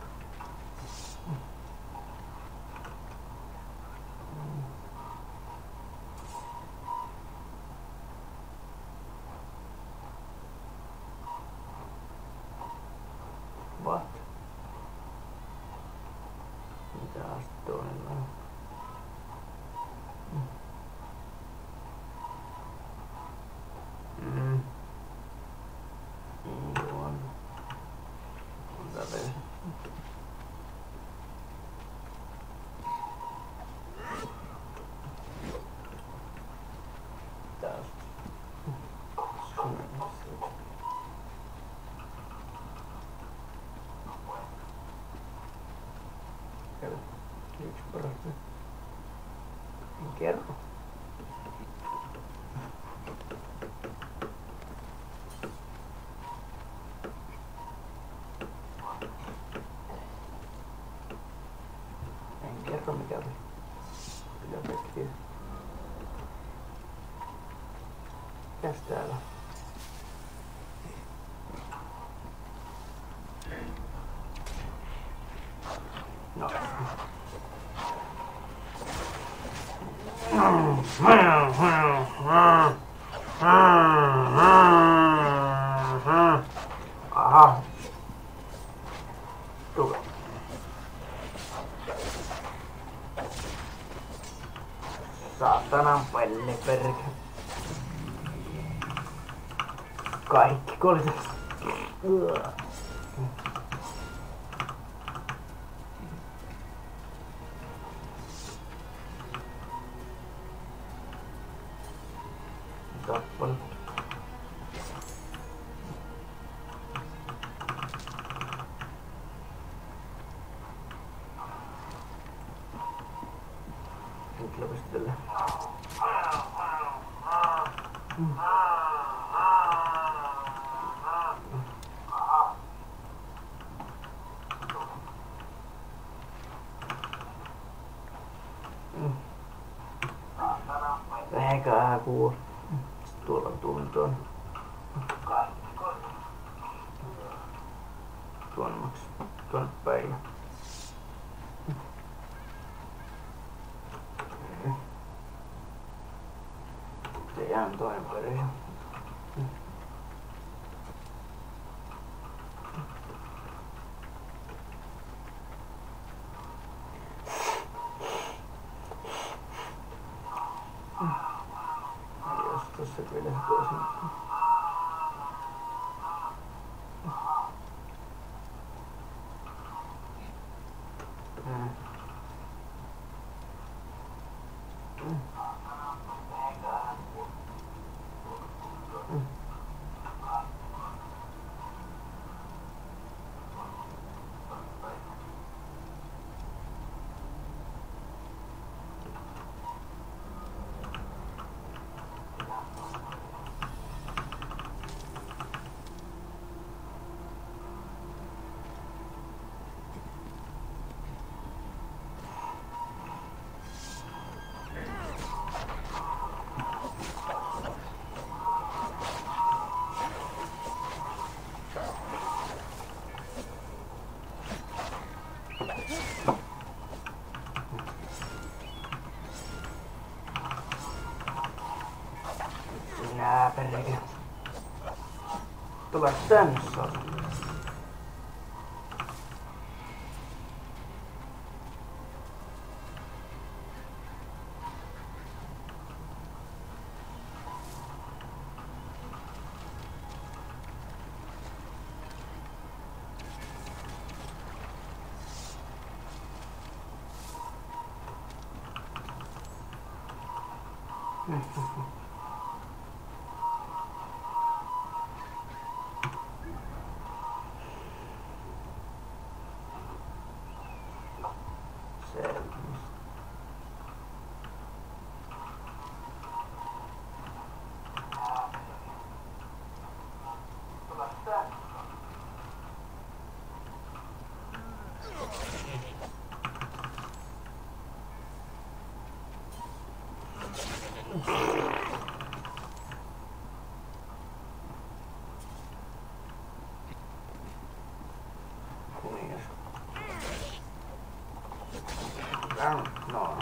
What? Mitäs toinen on? Juon. Tätä. Tästä. Käy. Yksi parasta. En kerro. En kerro mikä oli. Pitää tekstiä. Mikäs täällä? No. Aha. Tule. Saatanan pelle perke. Kaikki koliset. Tappan. Nyt lopistelle. Eikä kuulu. Tuolla on tuntoon. Tuonne päin. Se jää toinen perässä. Jos tossa kyllä se toisin. Sinä perkele. Tule tänne Sari. Kuningas. No.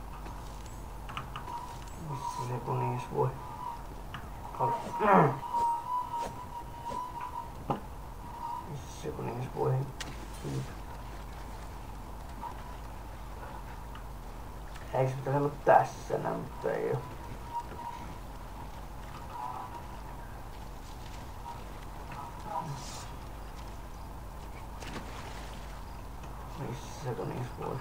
Missä se kuningas voi olla? Missä se kuningas voi? Eikö se pitäisi olla tässä näin, mutta ei oo. Missä se kuningas voi?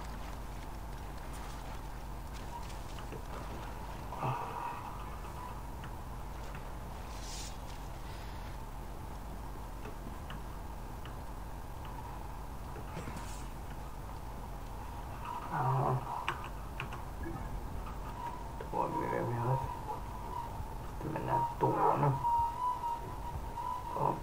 Aha. Tuo on virhemies. Sitten mennään tuonne. Oh.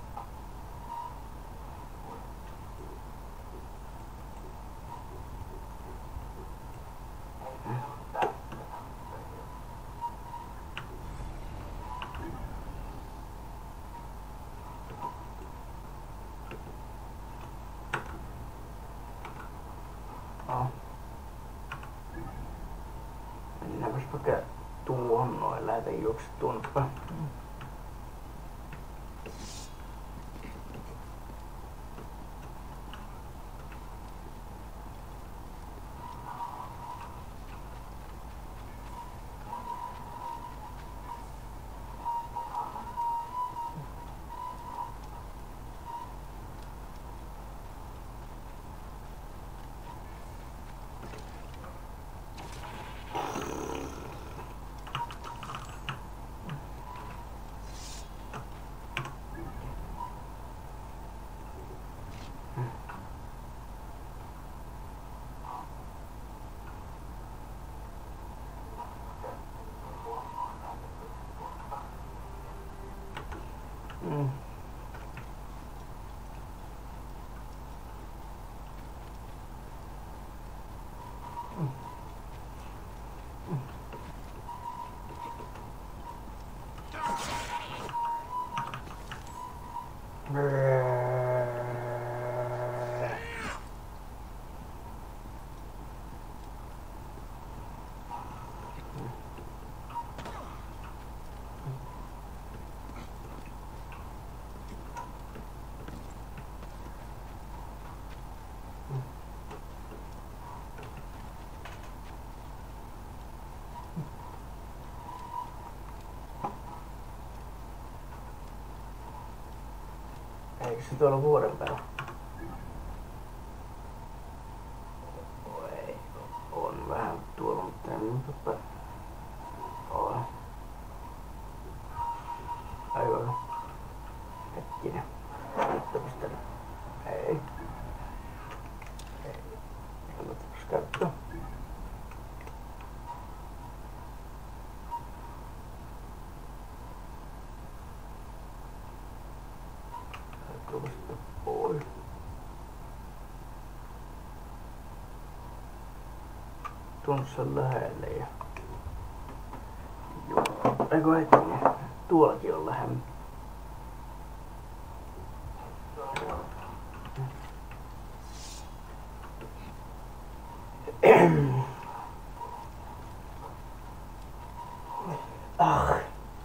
Oh. Mennäänpäs vaikka tuohon noin, lähdetään juokset tuonne päin. Eikö se tuolla vuoren päällä? Ei, on vähän tuolla, mutta en mutta on. Aivan. Hetkinen. Nyt ei. Kannattaisi käyttää. Tuosta pois. Tuossa lähelle ja... Joo. Eikö hetkinen? Tuollakin on lähellä. Ah.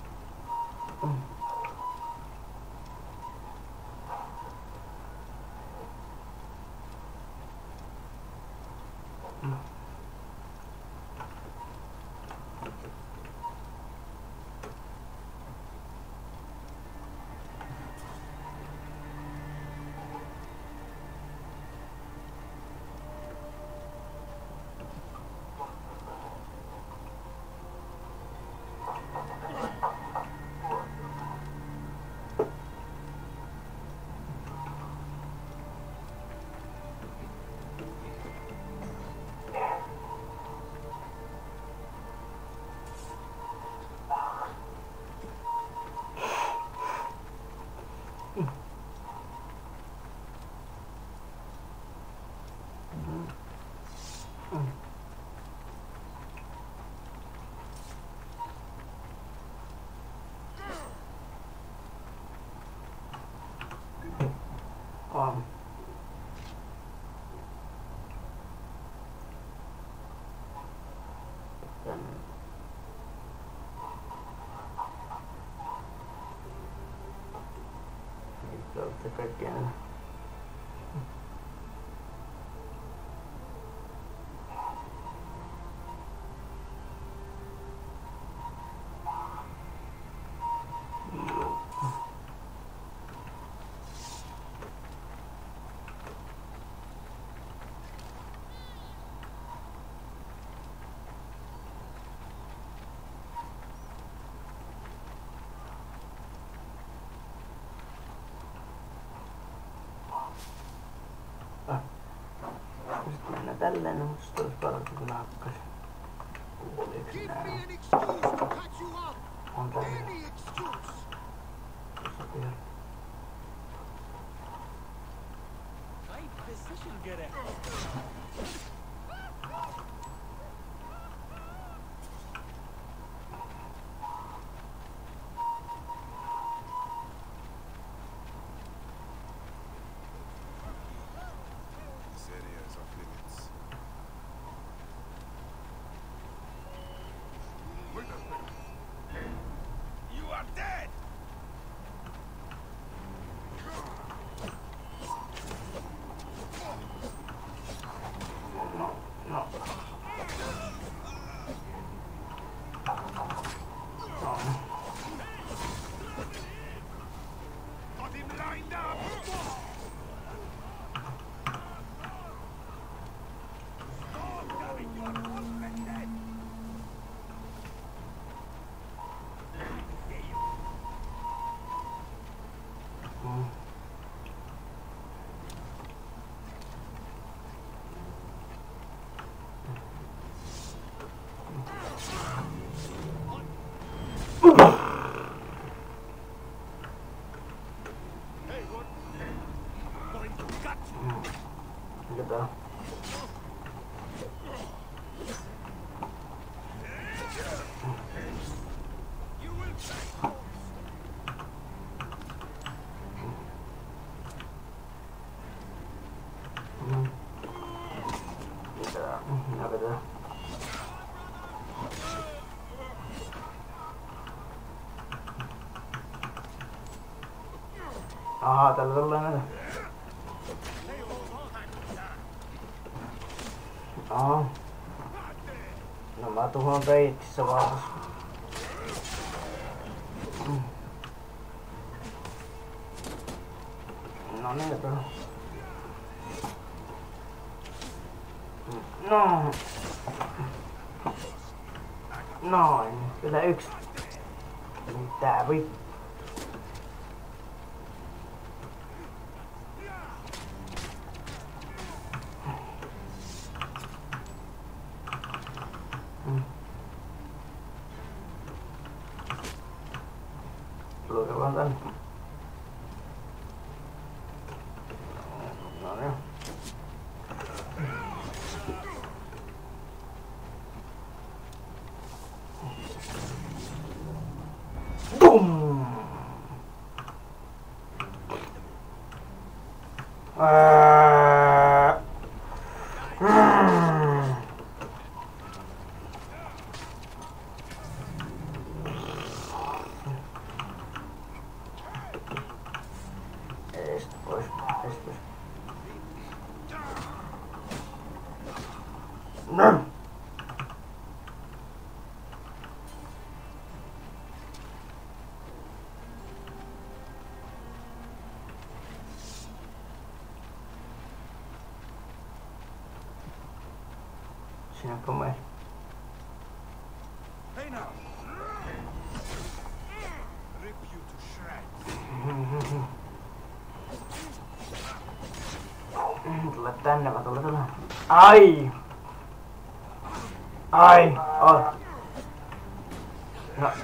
On. Nyt olette kaikkien. Sitten mennään tälleen, mutta sitten olisi parempi kun hakkaisi. Kuoliks nää? On tälleen. Tuossa pian. This area is off limits. You are dead! No, no. No. Got him lined up! Stop having your husband dead! Mm. Hey, what? Going to gut you! Mikä tää? You will pay! Mikä tää? Mikä tää? Aha, tällä tällainen. Aha. No mä tuhon reitsissä vaiheessa. No niin, no. Noin, vielä yksi. Mitä vittu? Tulkaa vaan tänne. No niin. Boom! Estä pois. No! Sinäkö me? Hey now! Rip you to shreds. Tule tänne, vaan tule. Ai! Ai! Oh. No.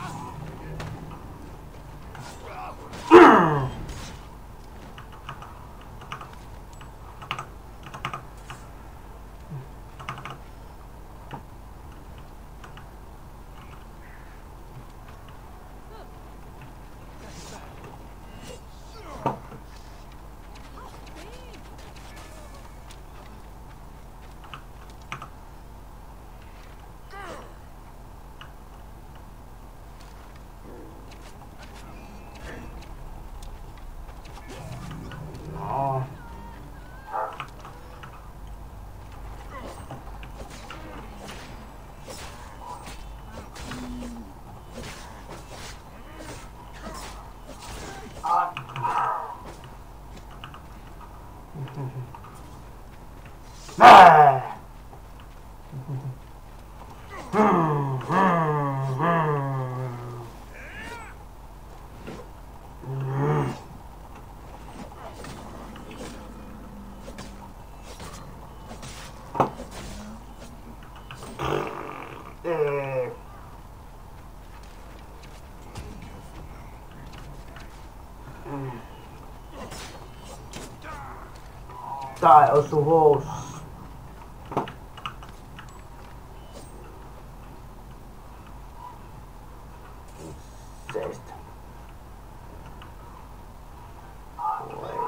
No. Tai osu housussa. Seistä. Voi.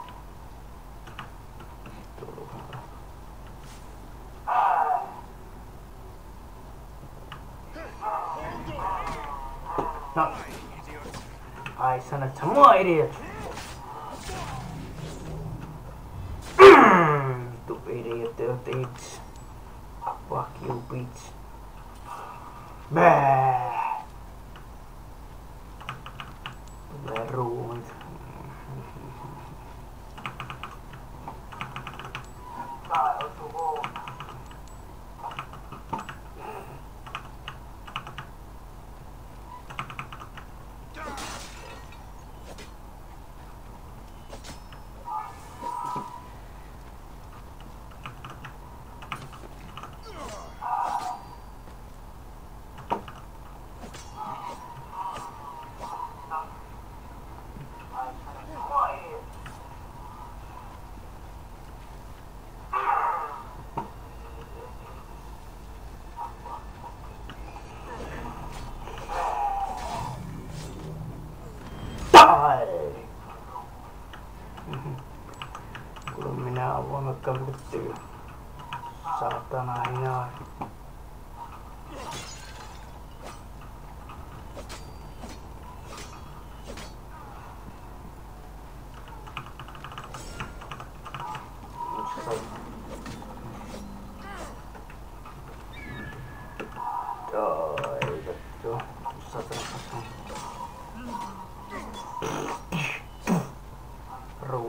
No. Ai sanot sä mua idiot. Tu idiot, bitch. Fuck you, bitch. Bää. Tulee ruumit. Kuule minä oon voimakkaampi tyy. Saatana ihan. Ai vittu. Satana. Ruu.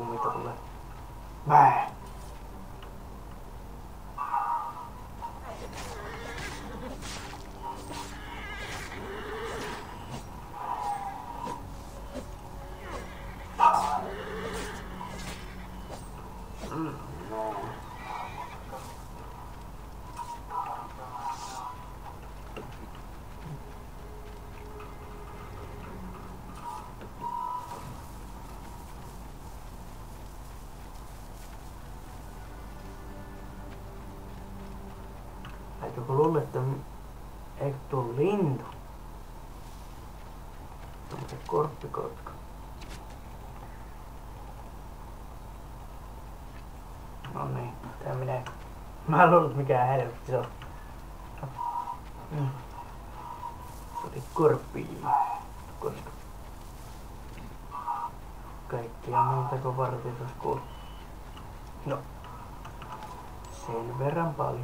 joku luulee, että eikö tuo lintu? Tuommoinen korppikotka. No niin, tää menee. Mä en luullut mikään helvetti se on. Se oli korppi. Koska kaikkia muuta kuin vartioitus kuuluu. No. Sen verran paljon.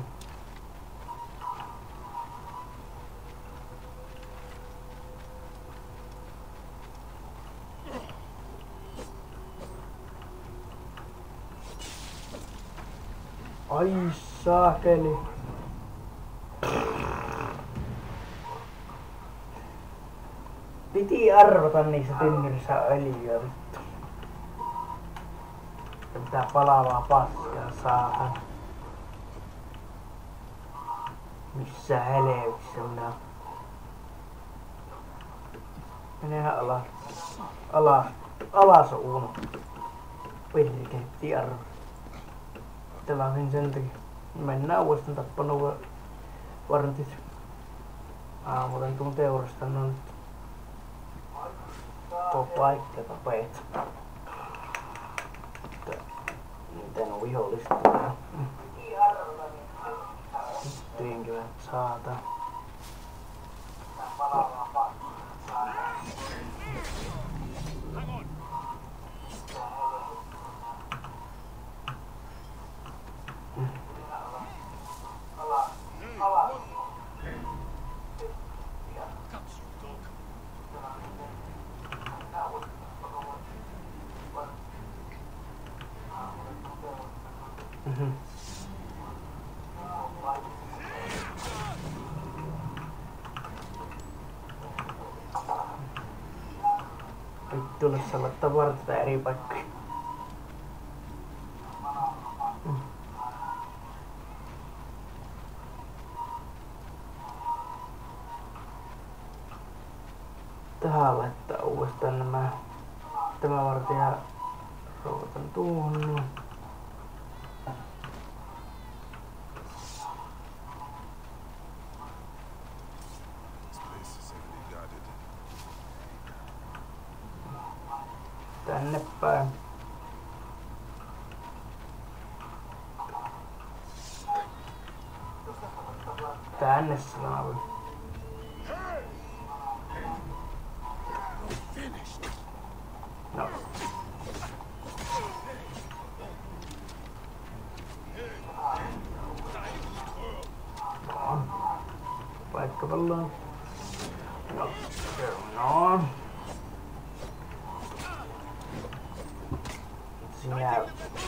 Ai saakeli. Piti arvata niissä tynnyrissä öljyä vittu. Ja mitä palavaa paskaa saatan. Missä helvetissä minä. Menehän alas. Alas on uno. Perkele, piti arvata. Telasin sen takia. Mennään uudestaan tappanut vartit. Aamuuden tuun teurastanut nyt. Tuo paikka tapeet. Miten on vihollista? Teinkö saatan. Vittu, jos sä laittaa vartata eri paikkoja. Tähän laittaa uudestaan nämä. Tämä vartija rouvataan tuohon. Tänne päin. Tänne saavuin. No. Paikka vallaan. No. No. Sinä.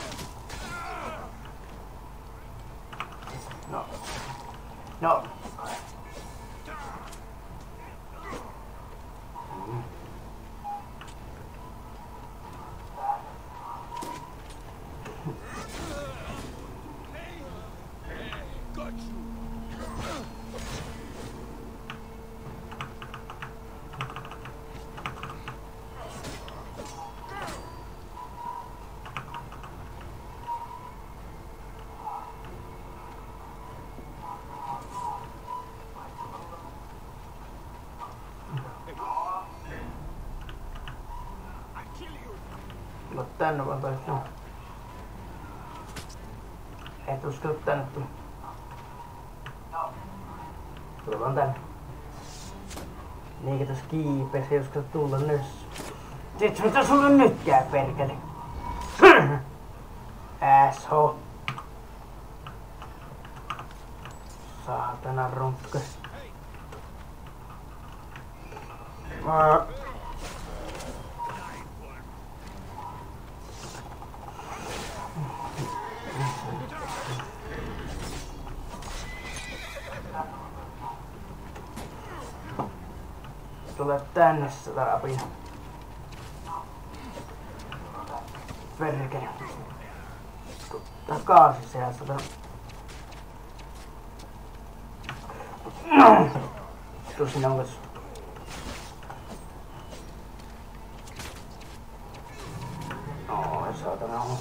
No. No. No tänne vaan taisi. Et uskalla tänne tulla. Tule vaan tänne. Niinkä tässä kiipeässä ei uskalla tulla nössy. Tiedätkö mitä sulle nyt käy perkele? Asshole. Saatana ronkkas. Tule tänne sitä apia. Perkele. Takaisin sieltä sitä. Tuu sinne uudessa. Oi saatana on.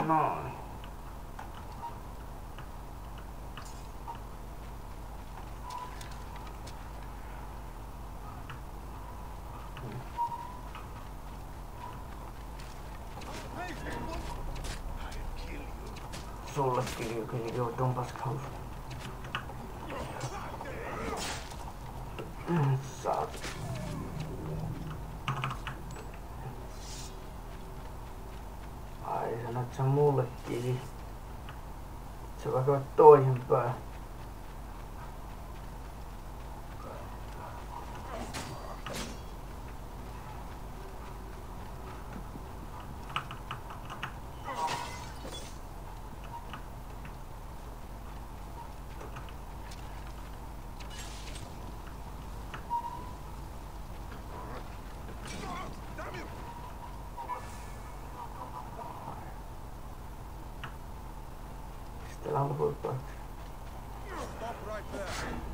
Noin. Sullekin joutuun paskaus. Saat. Ai sanot sä mullekin. Se vaikka toisinpäin. Sitten on huippuja. Stop right there.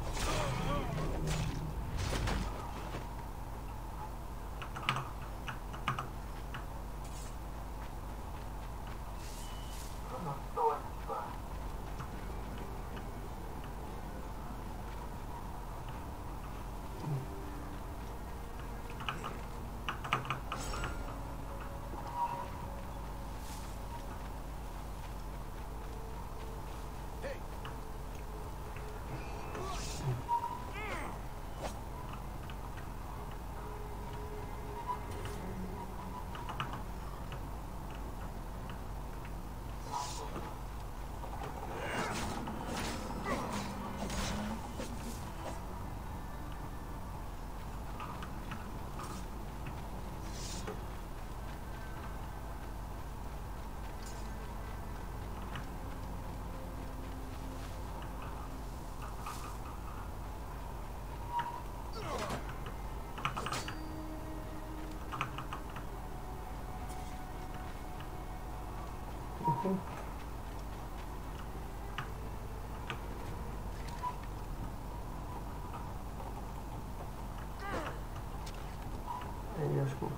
Ei joskus.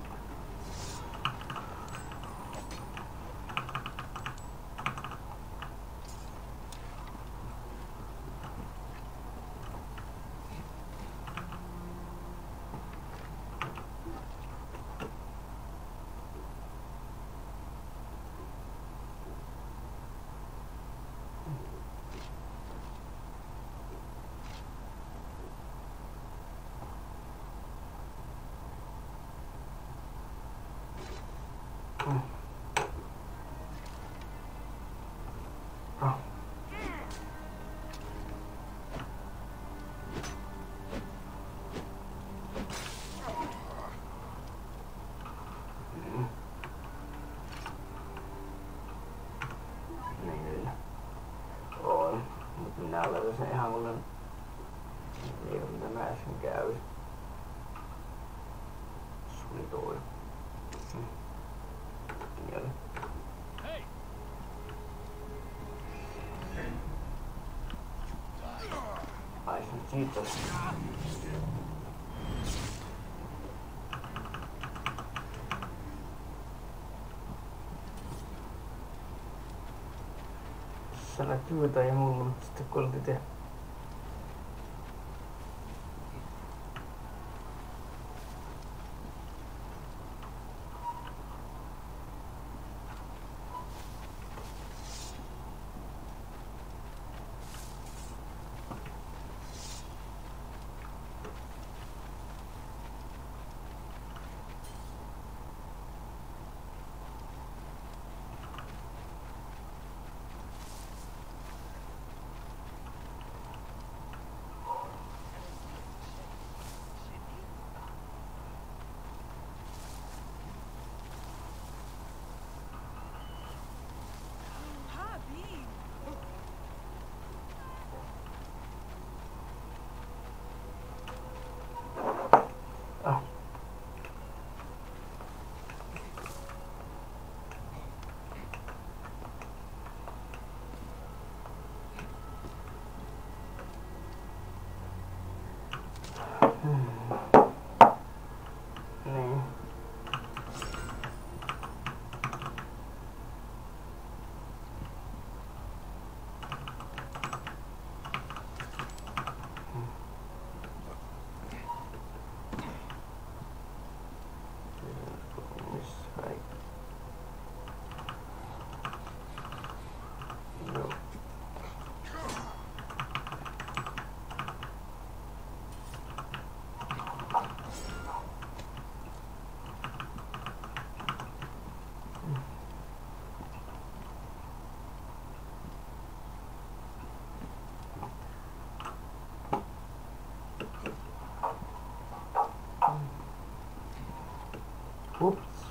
Niin. On. Mut minä löysin sen ihan kun niin mitä mä äsken kävin. Suli toi. Mieli. Ai se nyt siitä. Sä näet jotain mulla, mutta sitten kun oltiin te. Niin. Whoops.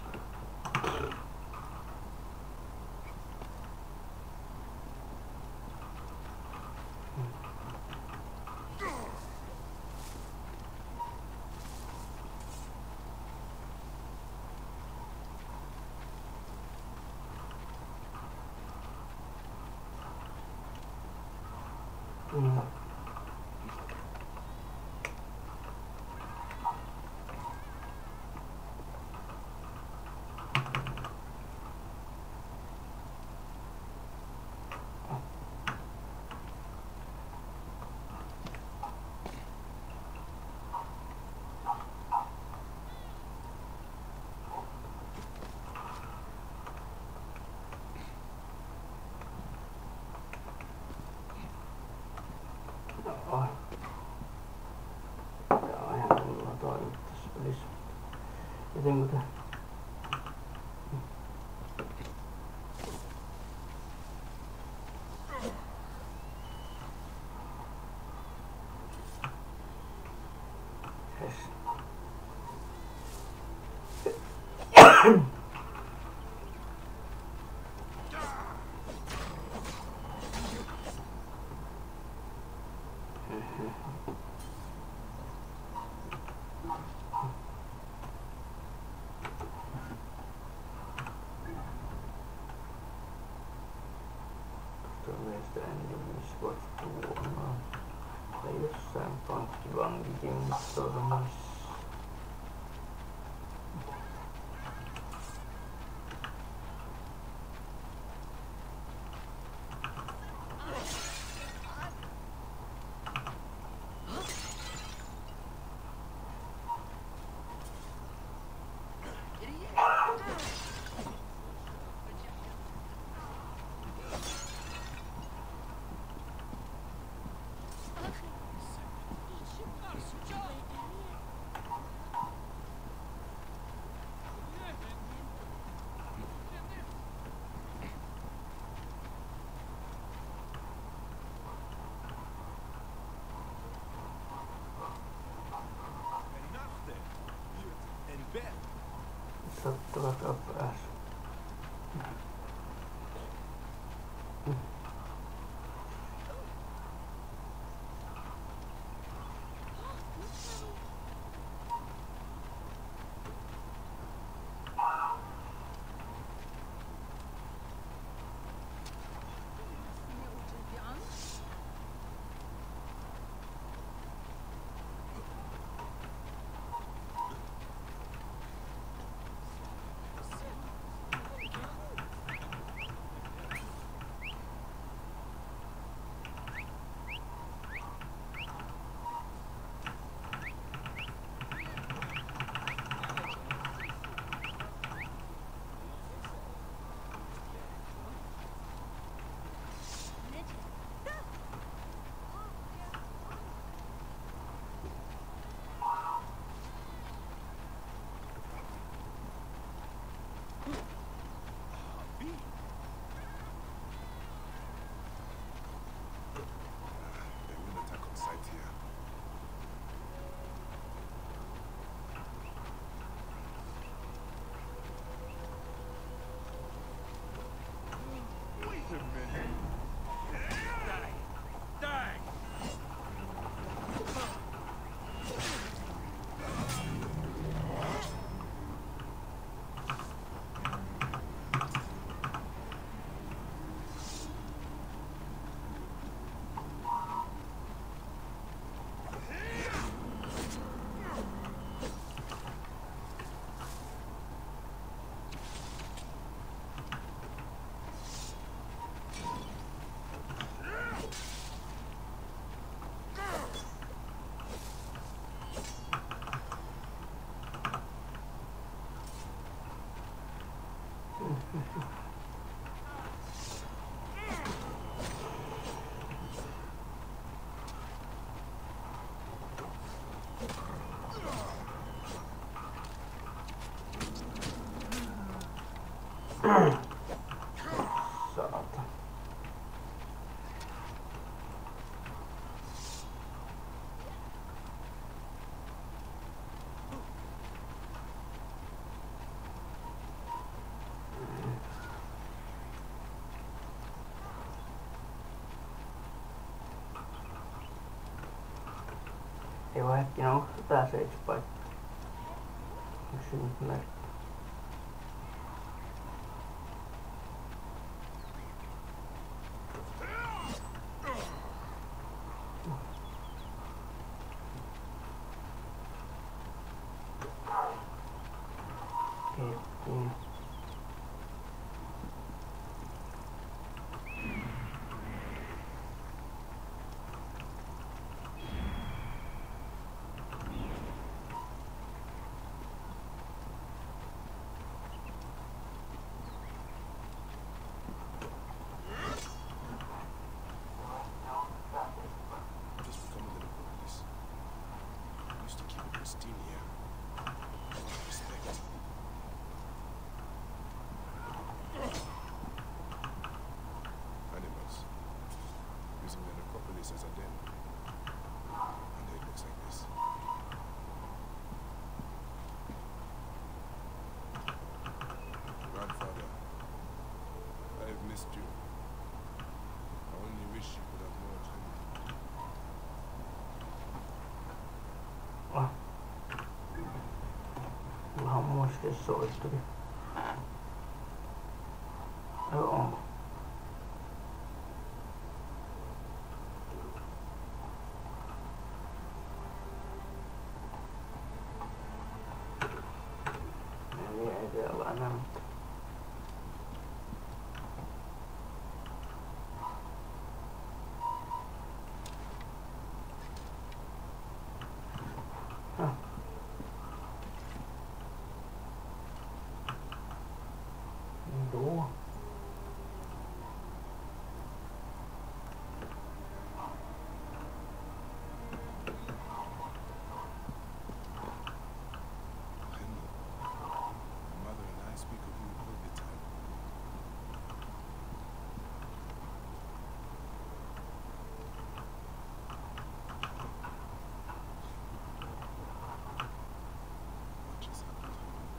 Joo. Tää on ihan kunnolla toiminut tässä pelissä. Joten kun Tuomioista enemmän voit tuomaan. Tai jossain pankkivankikin tornissa. Sattuvat apääs. Saatan. Ei vaan hetkinen, onko tää se yksi paikka? Onko se nyt merkki? Hetkinen. Just become a little bit of this. I used to keep it pristine here. Respect. Animals. Using the necropolis as a den. And it looks like this. Grandfather, I have missed you. I only wish you could have more time. Mulla on muistissa soittukin. Joo. Ei siellä enää mitään. Joo. Henry, my mother and I speak of you all the time. What just happened to you?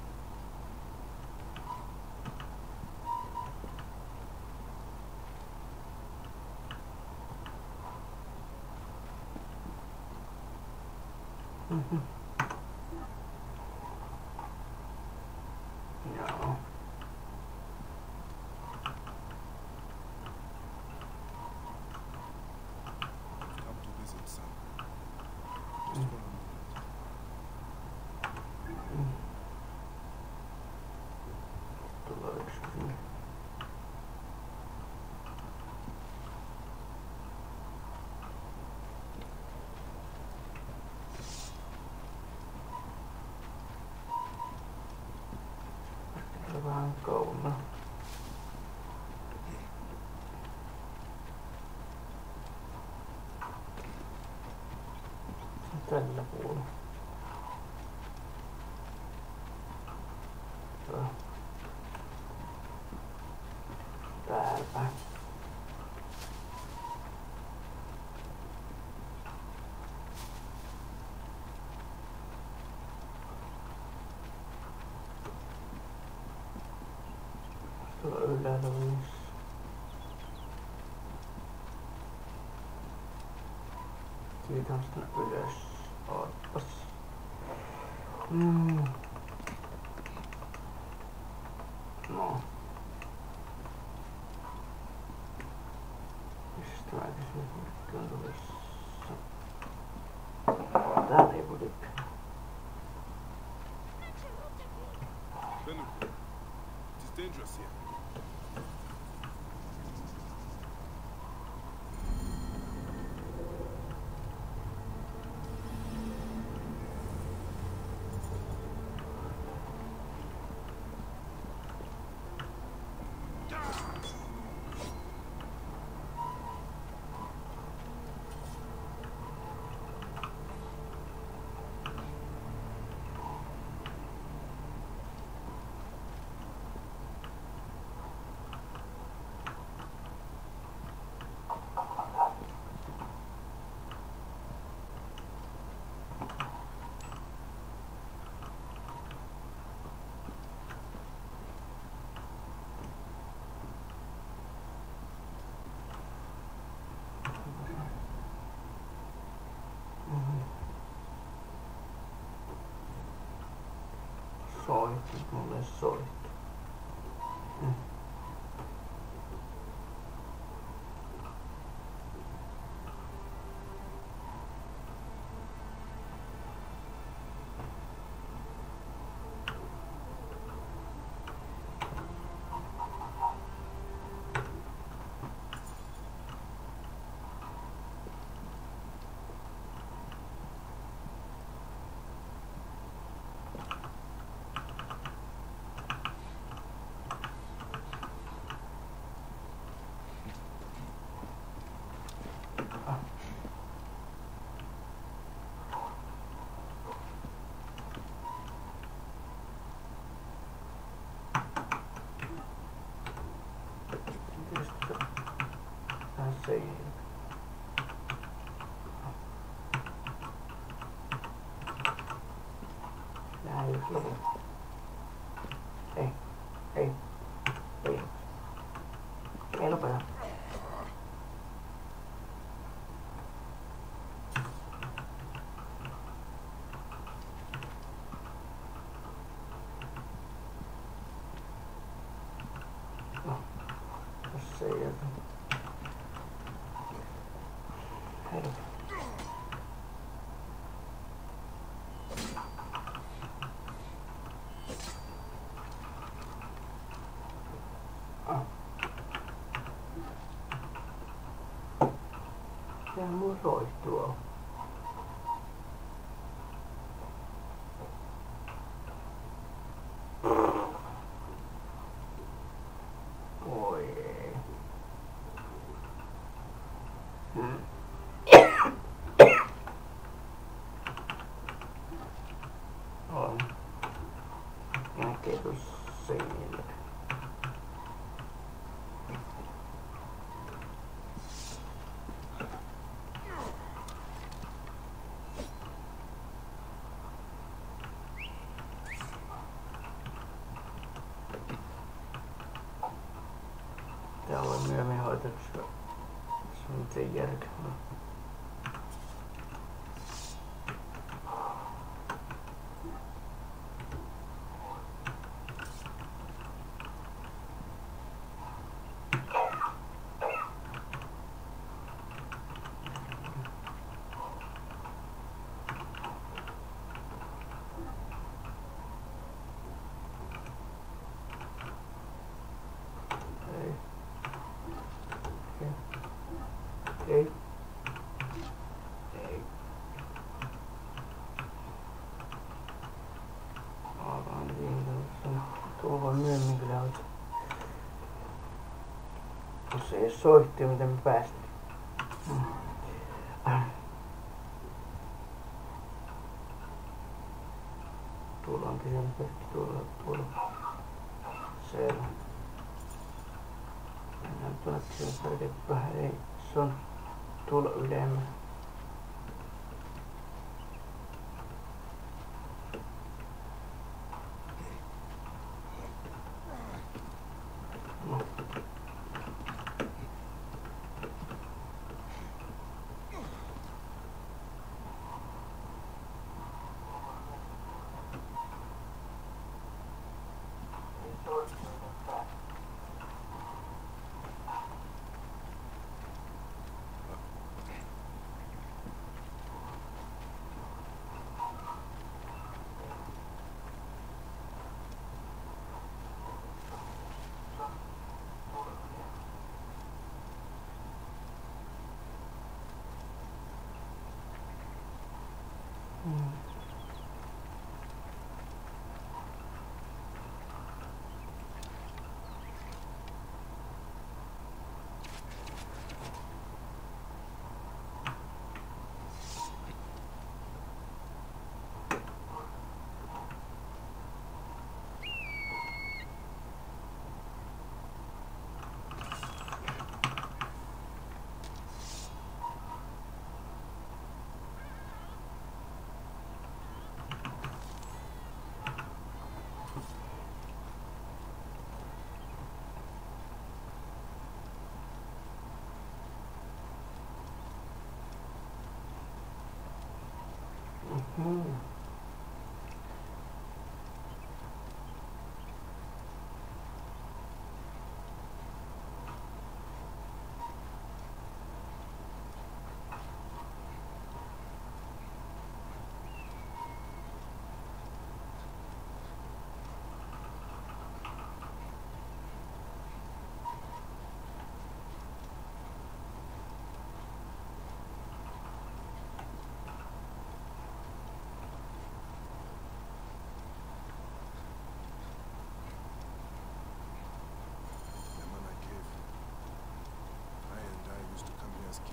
Joo. I've come to visit son. Just for a moment. Tulee yksi sinne. Kyllä vähän kauemmin. Tällä puolella. Joo. Täällä päin. Tuolla ylhäällä on siitä on sinne ylös. Ootpas. No. Mistä mä kysyn, mitkä on tulissa? Täällä ei voi tykkää. Bennu, it is dangerous here. soitti, mulle soitti. Se näin. Ei. Ei. Ei. Ei lopeta. No. Jos se ei jätä. Hei. Sehän mun roihtuu. Oi ei. On. Näkee tuossa seinillä. Täällä on myöhemmin hoitanut se on miten järkevää. Ei. Ei. Aivan viimeisen. Tuo voi myöhemmin kyllä hoitaa. Jos ei soitti, miten me päästiin. Tuolla on siellä kaikki tuolla. Siellä. Mennään tuonne siellä vähän. Ei. Se on tuolla ylemmä. No.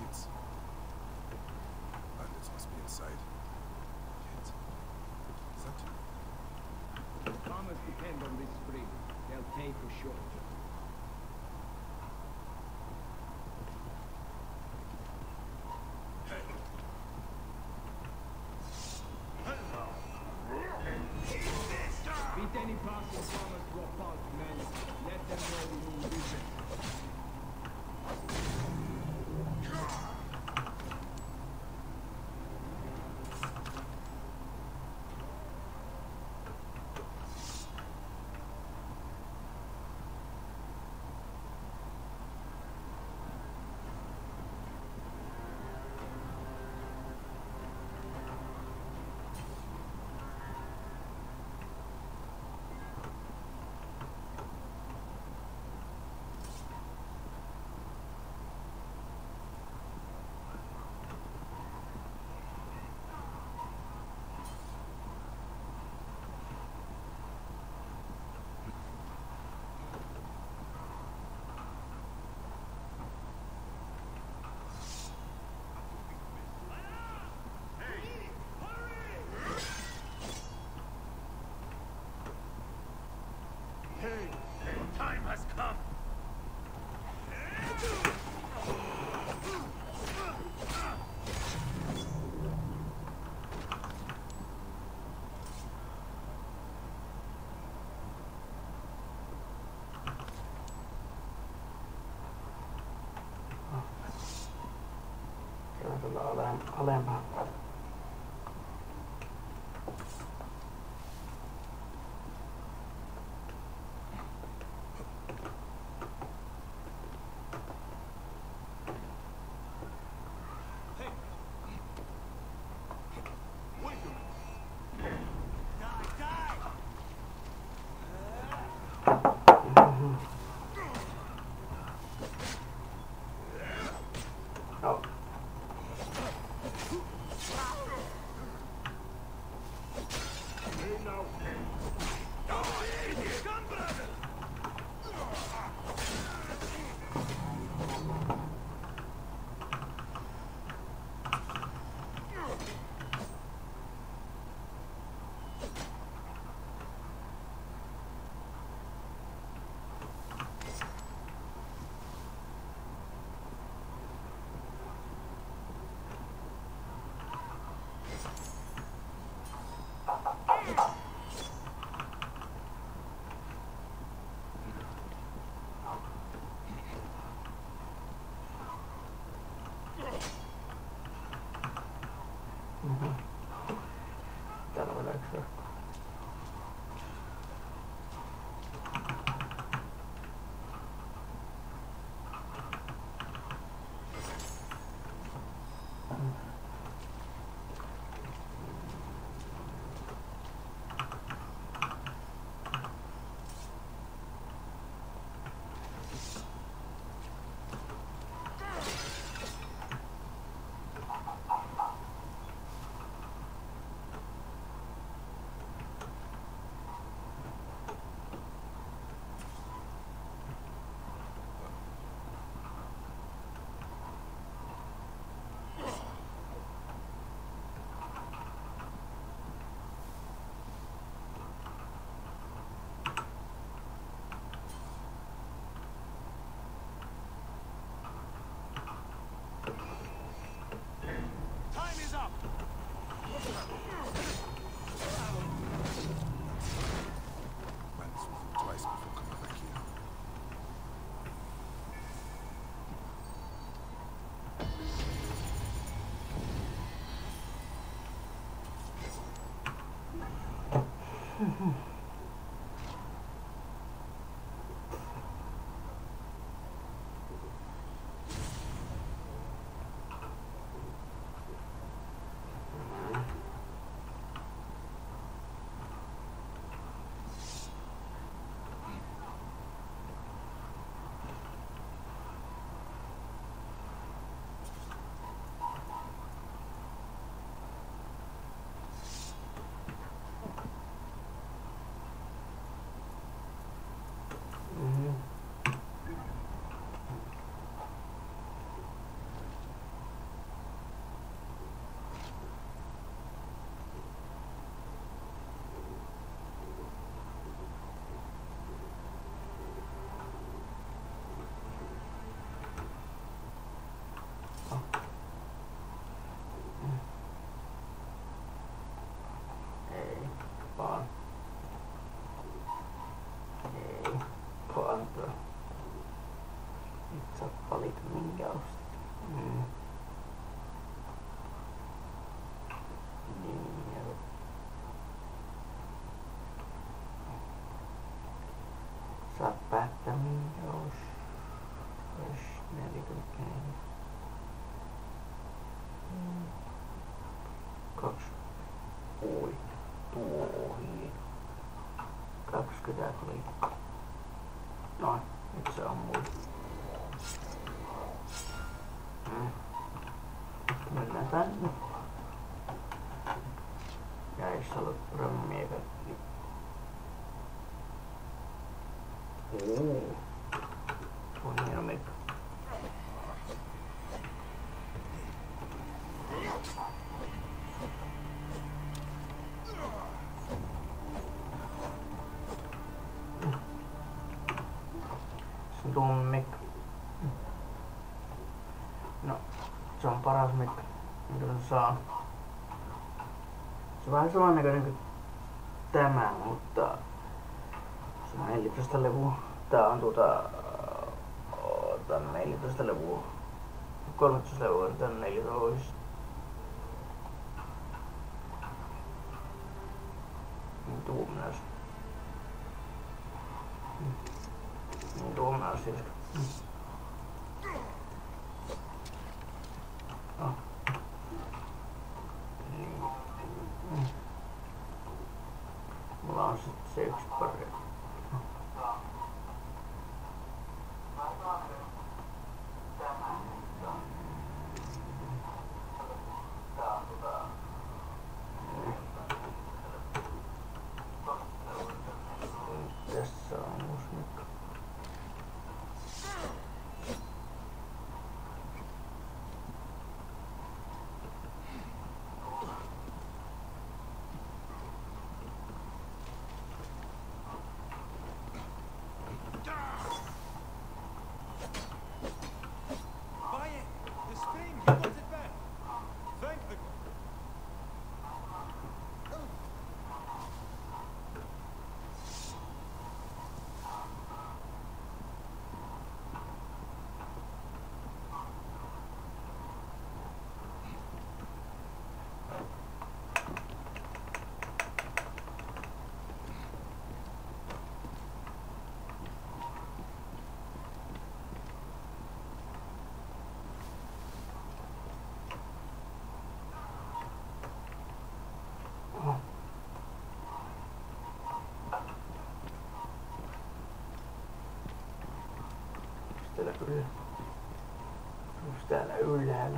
kids. Bandits must be inside. Shit. Is that you? Farmers depend on this spring. They'll pay for sure. Beat any passing farmers to a pulse, men. Let them know we mean business. Time has come. Se on tuolla alempaa. Oh. Täällä on läksyä. Time is up. Bandits will think twice before coming back here. vaan. Ei, pantoa. Nyt saa valita minkä ostat. Niin, ja saat päättää minkä ostat. 40. 2. Oi, tuo ohi. 20 tuli. Noin, nyt se on mulla. Mennään tänne. Jäissä ollut römmiä kaikki. On hieno mekka. Se on tuon mekka. No, se on paras mekka, mitä se saa. Se on vähän samannäköinen kuin tämä, mutta se on 14 levua. Tää on 14 levua. 13 levua, tää on 14. Tuo myös. Tuo myös siis. Mulla on sit se yksi pari. Tässä on uusi mekka. Buy it! The Spain, you want it back! Thank the... Täällä kyllä. Onks täällä ylhäällä?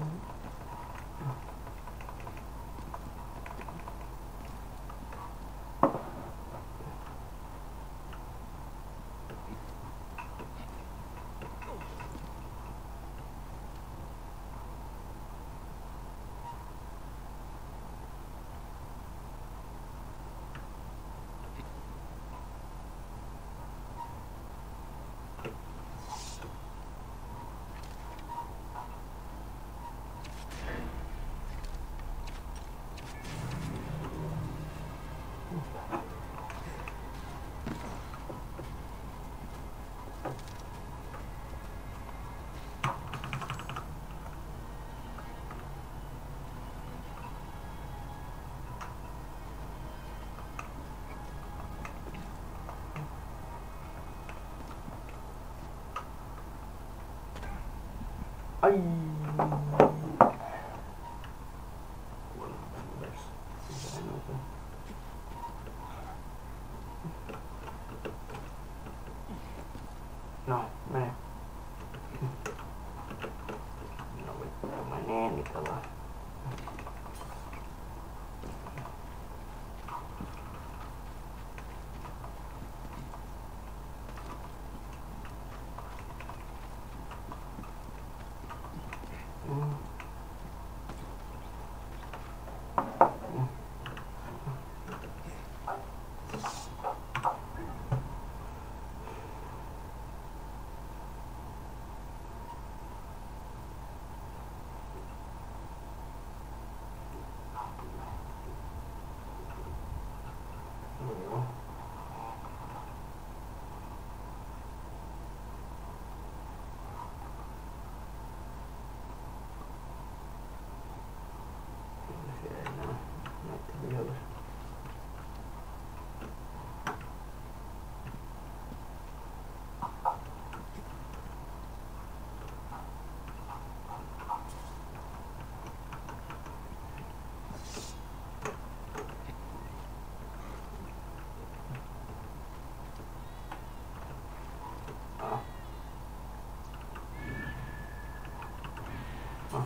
Ai. No, mene. No vittu, menee Nikola. Joo. Kyllä siellä ei näy näitä vihollisia. Ah. Ah.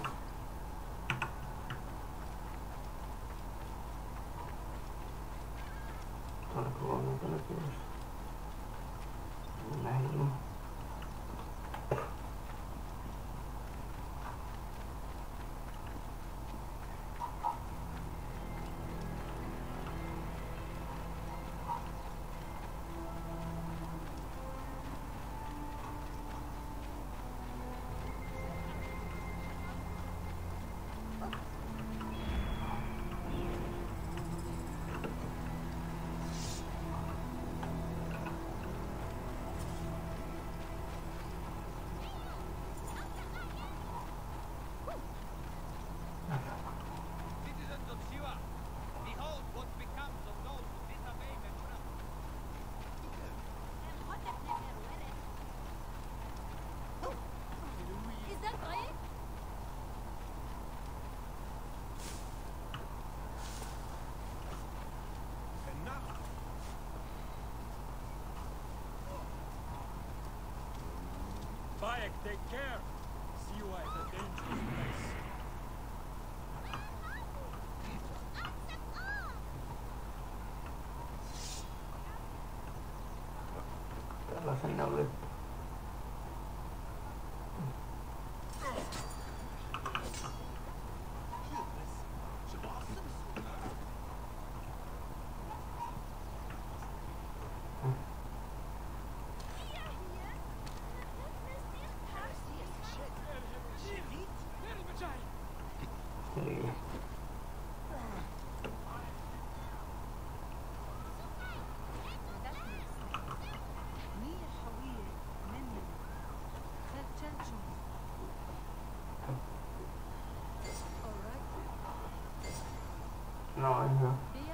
Tuolla kulmalla tuolla kielessä. Näin. Citizens of Shiva, behold what becomes of those who disobey Memura. Is that right? Enough! Bayek, take care! Siwa is a dangerous place. Tällaisen ne oli. Eli no ihan.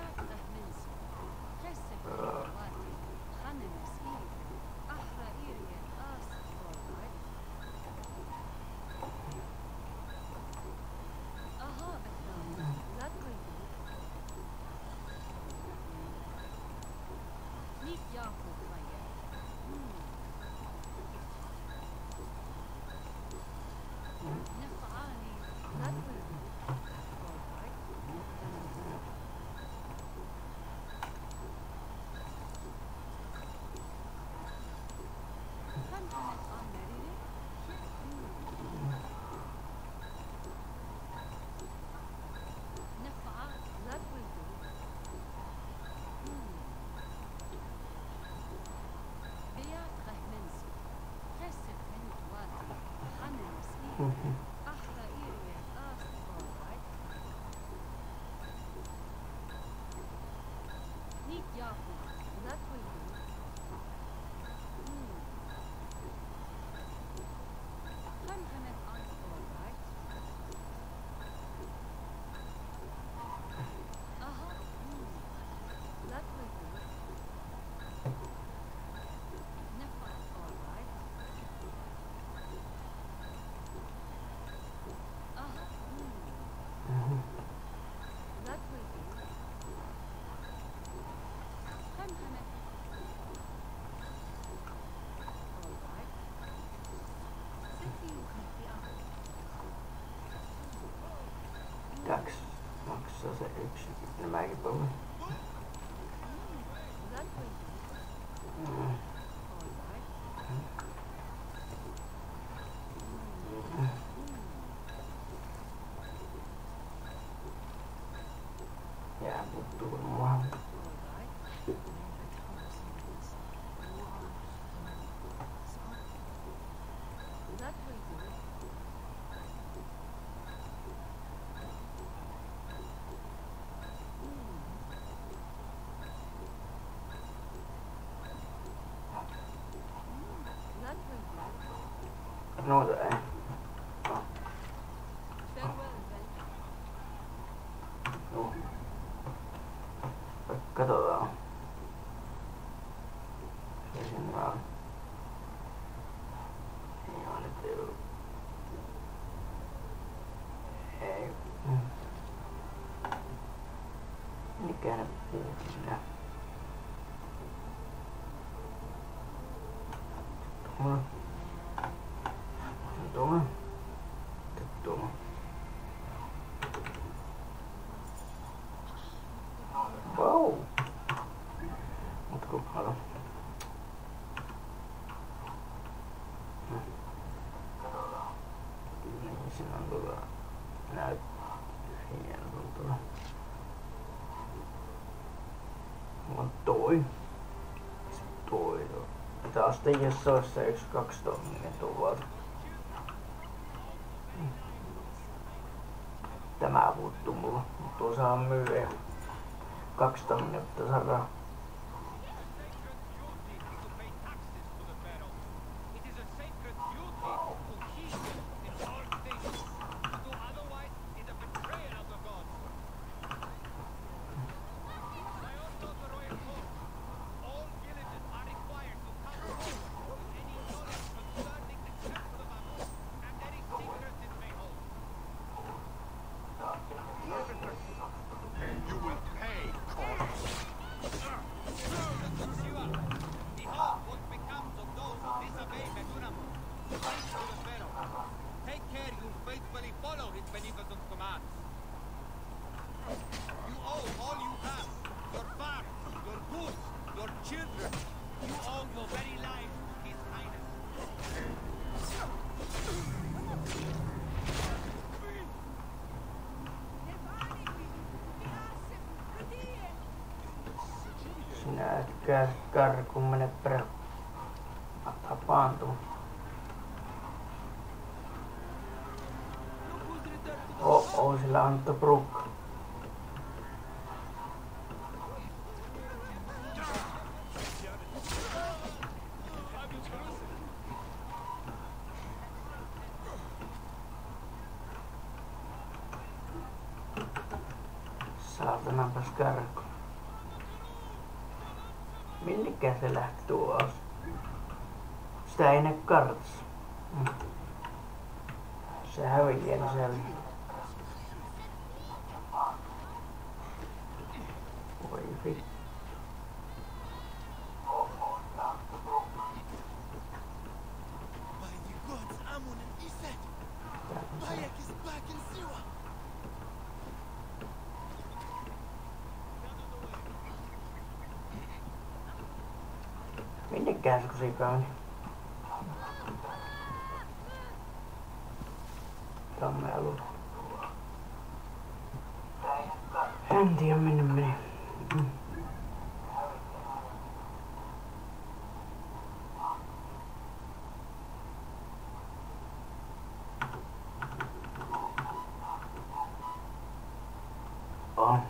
Kaksi maksaa se yksi. Nämäkin pommi. Jää puuttuu mua. Noita ei. Joo. Katsotaan. Se sinne on. Joo, nyt ei oo. Ei. Mikä ne puhuu sinne? Tuolla. Tuolla. Wow. Mut kun haluan. Niin siinä on tuolla hieno tuolla. Mut toi. Toi. Taas jos olisi se 1-2 tonnia tuolta. Tämä puuttuu mulla. Tuo saa myyä 2 tonnia, mutta saadaan. Sinä äkkiä karkuun mene perään. Tapaantuu. Sillä Antto Brook. Saatananpas karku. Minnekä se lähti tuossa? Sitä ei näy kartassa. Se häviää niin siellä. Voi vittu. Minnekään se kusika meni? Tammelu. En tiedä minne meni. Oh.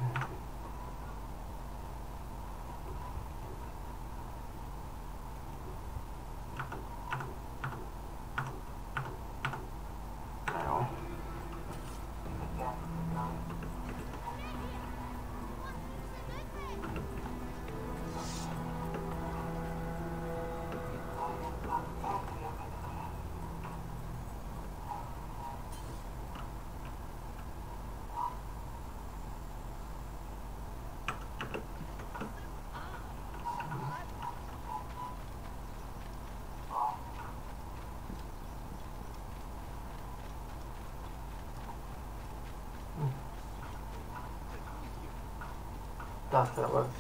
Taas terveys.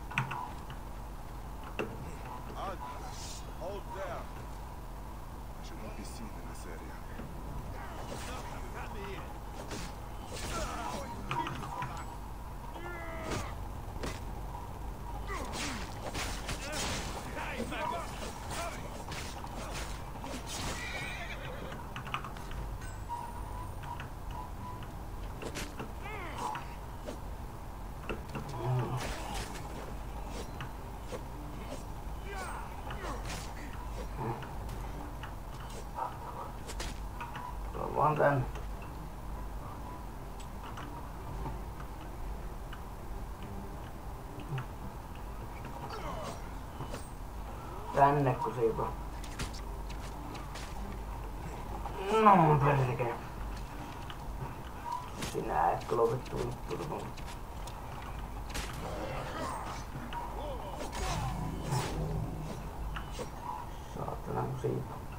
Hold down. I should not be seen in this area. on tänne. Tänne kun siitä on. No perkele. Sinä et lopetu vittu. Saatana kun siitä on.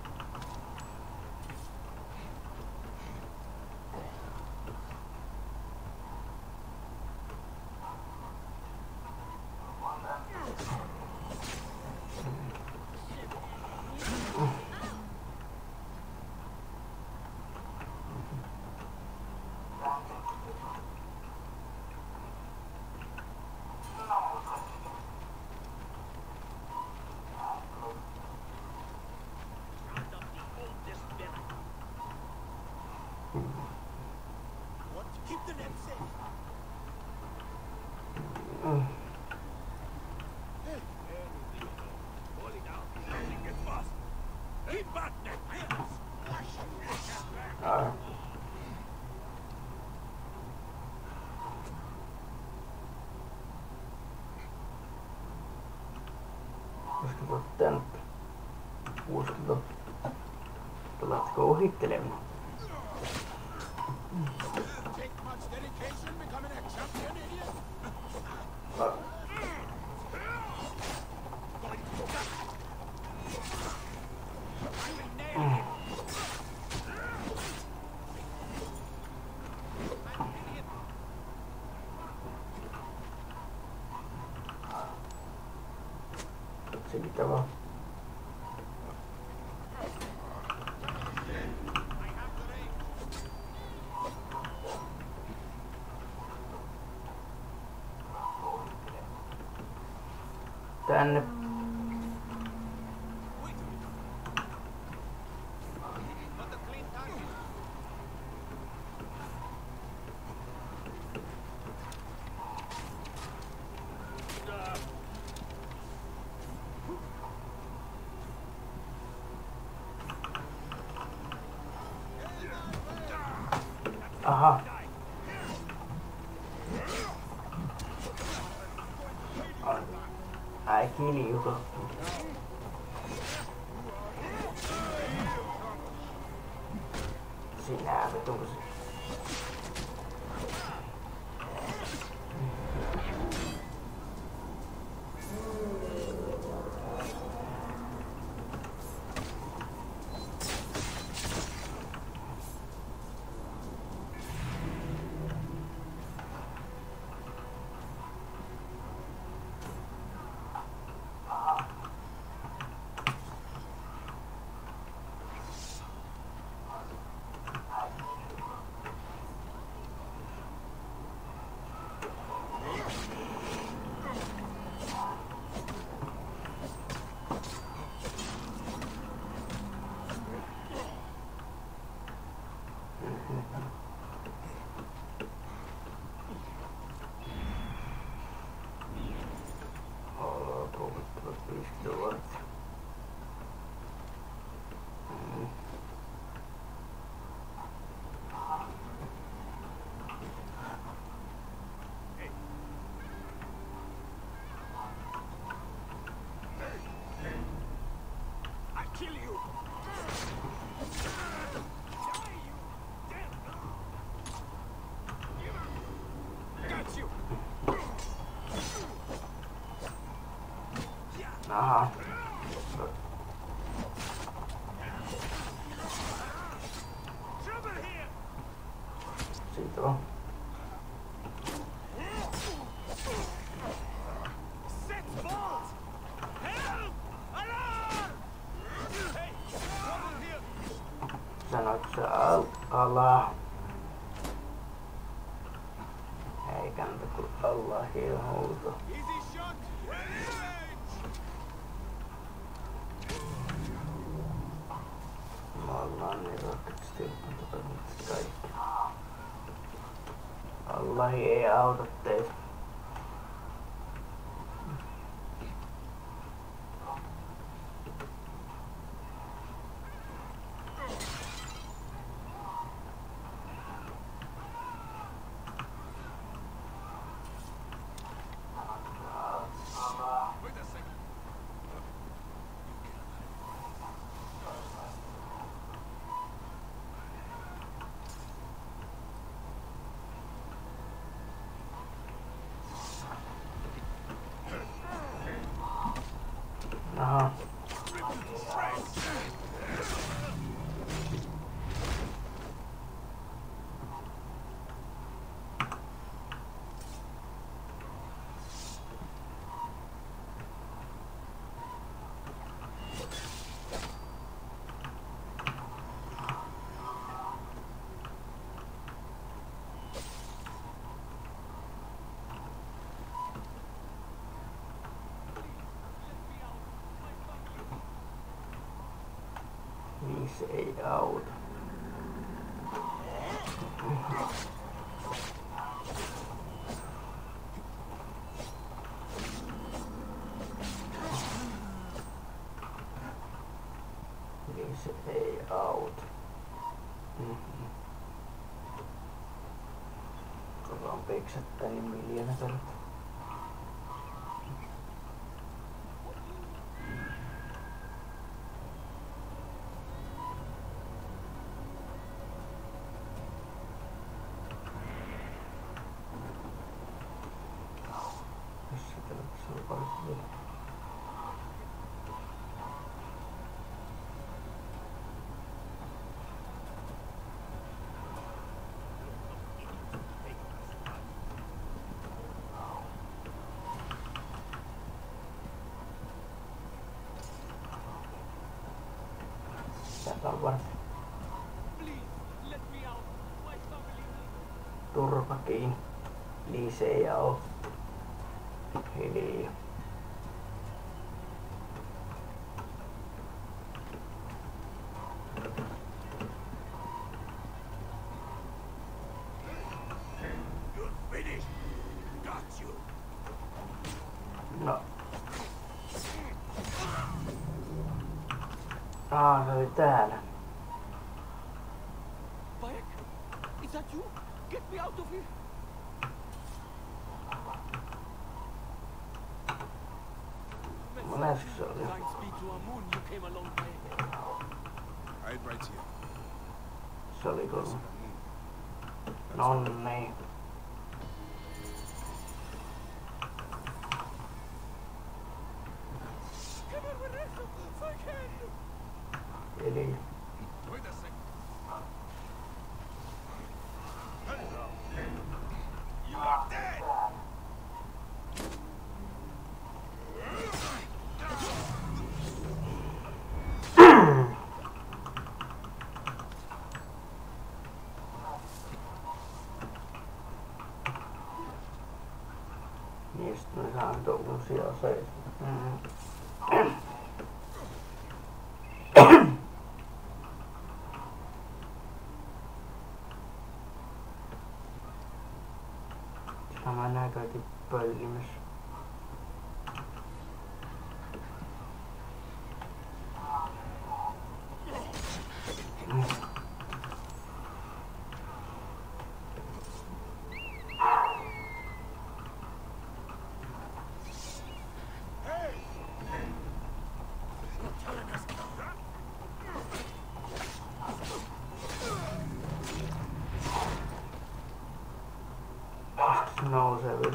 Keep the net safe. Falling down. Nothing gets fast. Keep back, net. Ai. Koska tuot tän puuskelta. Tuletko ohittelemaan? Take much dedication becoming a champion, idiot? Se mitä vaan. Tänne. Aha. Ai kiljutu. Sinä vetusi. Aha. Siitä on. Sanoitko se Allah? Ei kannata kun Allahia huuto. Me ollaan niin rohkeasti kaikki. Allahi ei auta teitä. Niin se ei auta. Niin se ei auta. Kolla on peksättää niin miljoona kertaa. Tätä on varsin. Turva kiinni. Liise ja oo. Hiljaa. No. Se oli täällä. Bayek? Is that you? Get me out of here! Monesti se oli. Thanks be to our moon you came along, Bayek. Hide right here. Se oli Close kun. to the moon. That's No right. niin. Eli Wait a second. You are dead! niistä me saan uusia aseita. Sama näköisesti pöllimys. Nousee vielä.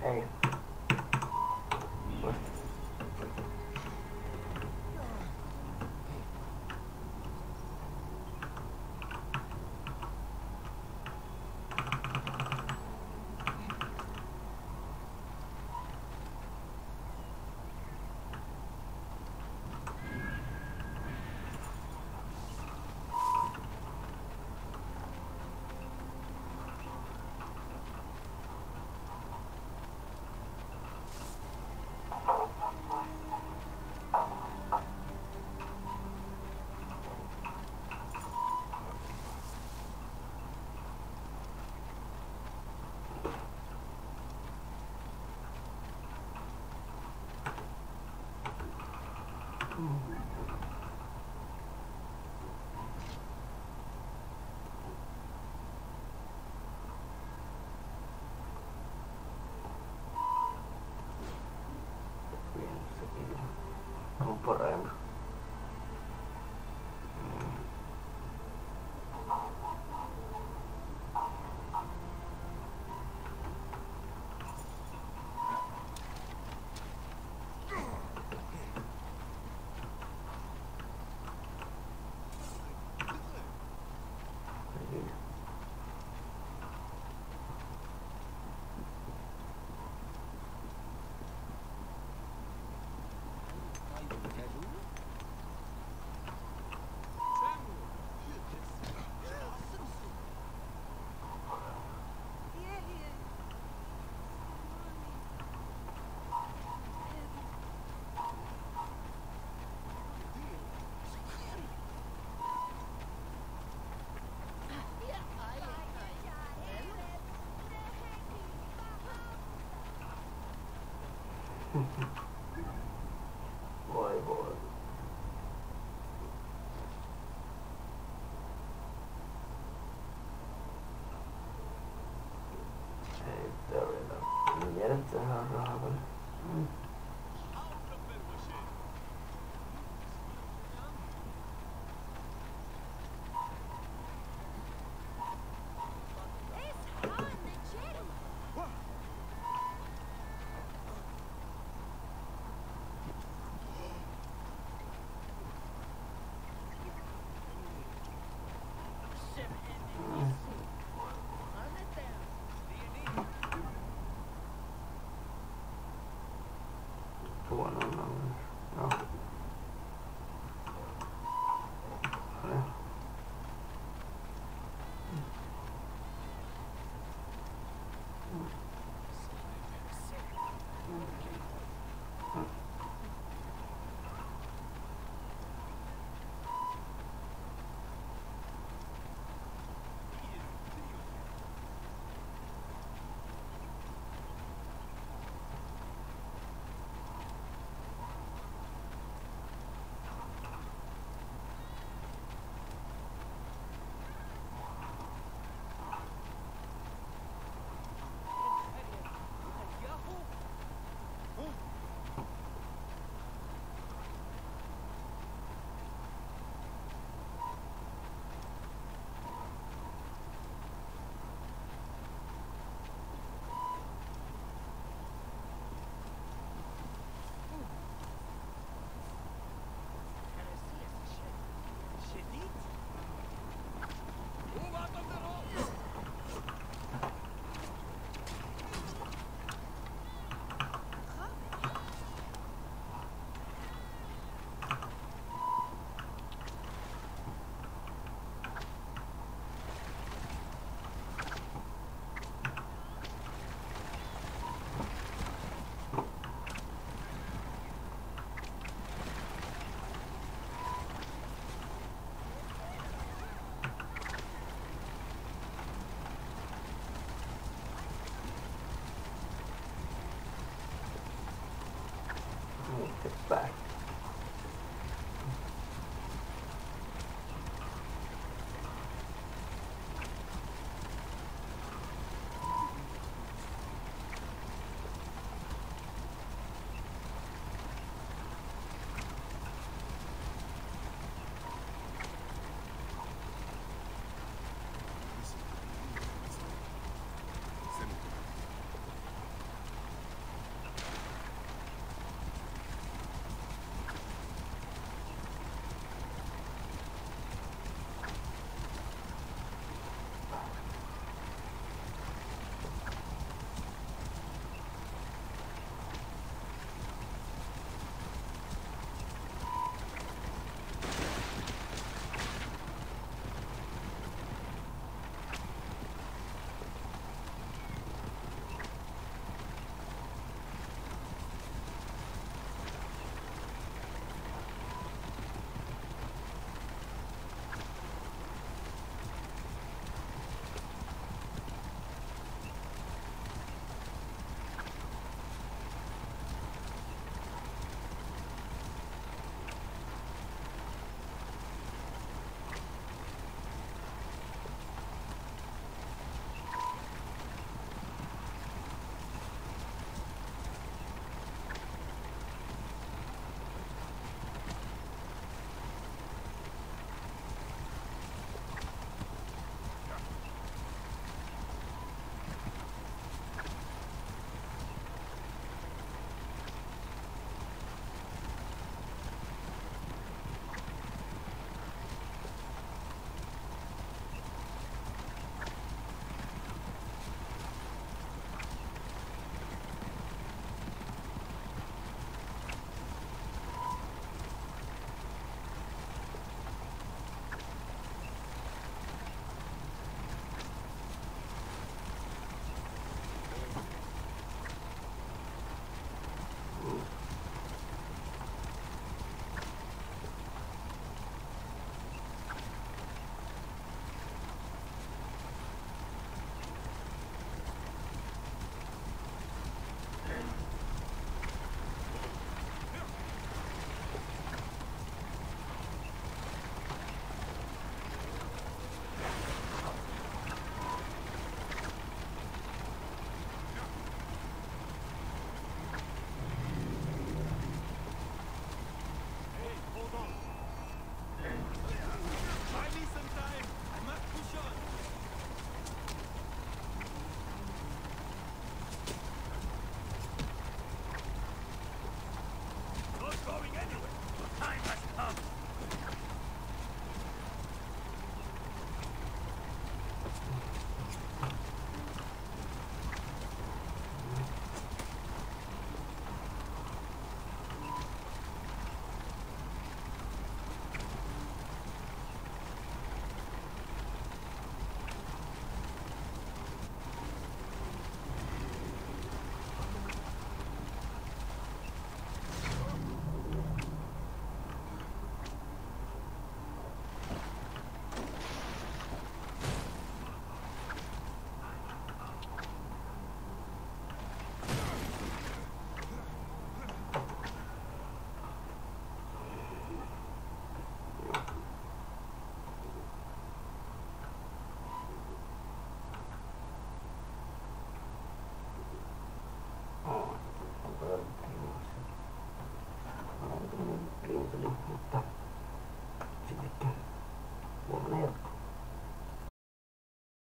Ei. On parempi. Voi voi. Ei tarvita. Viedä tähän rahvalle. Tuon on no. Get back.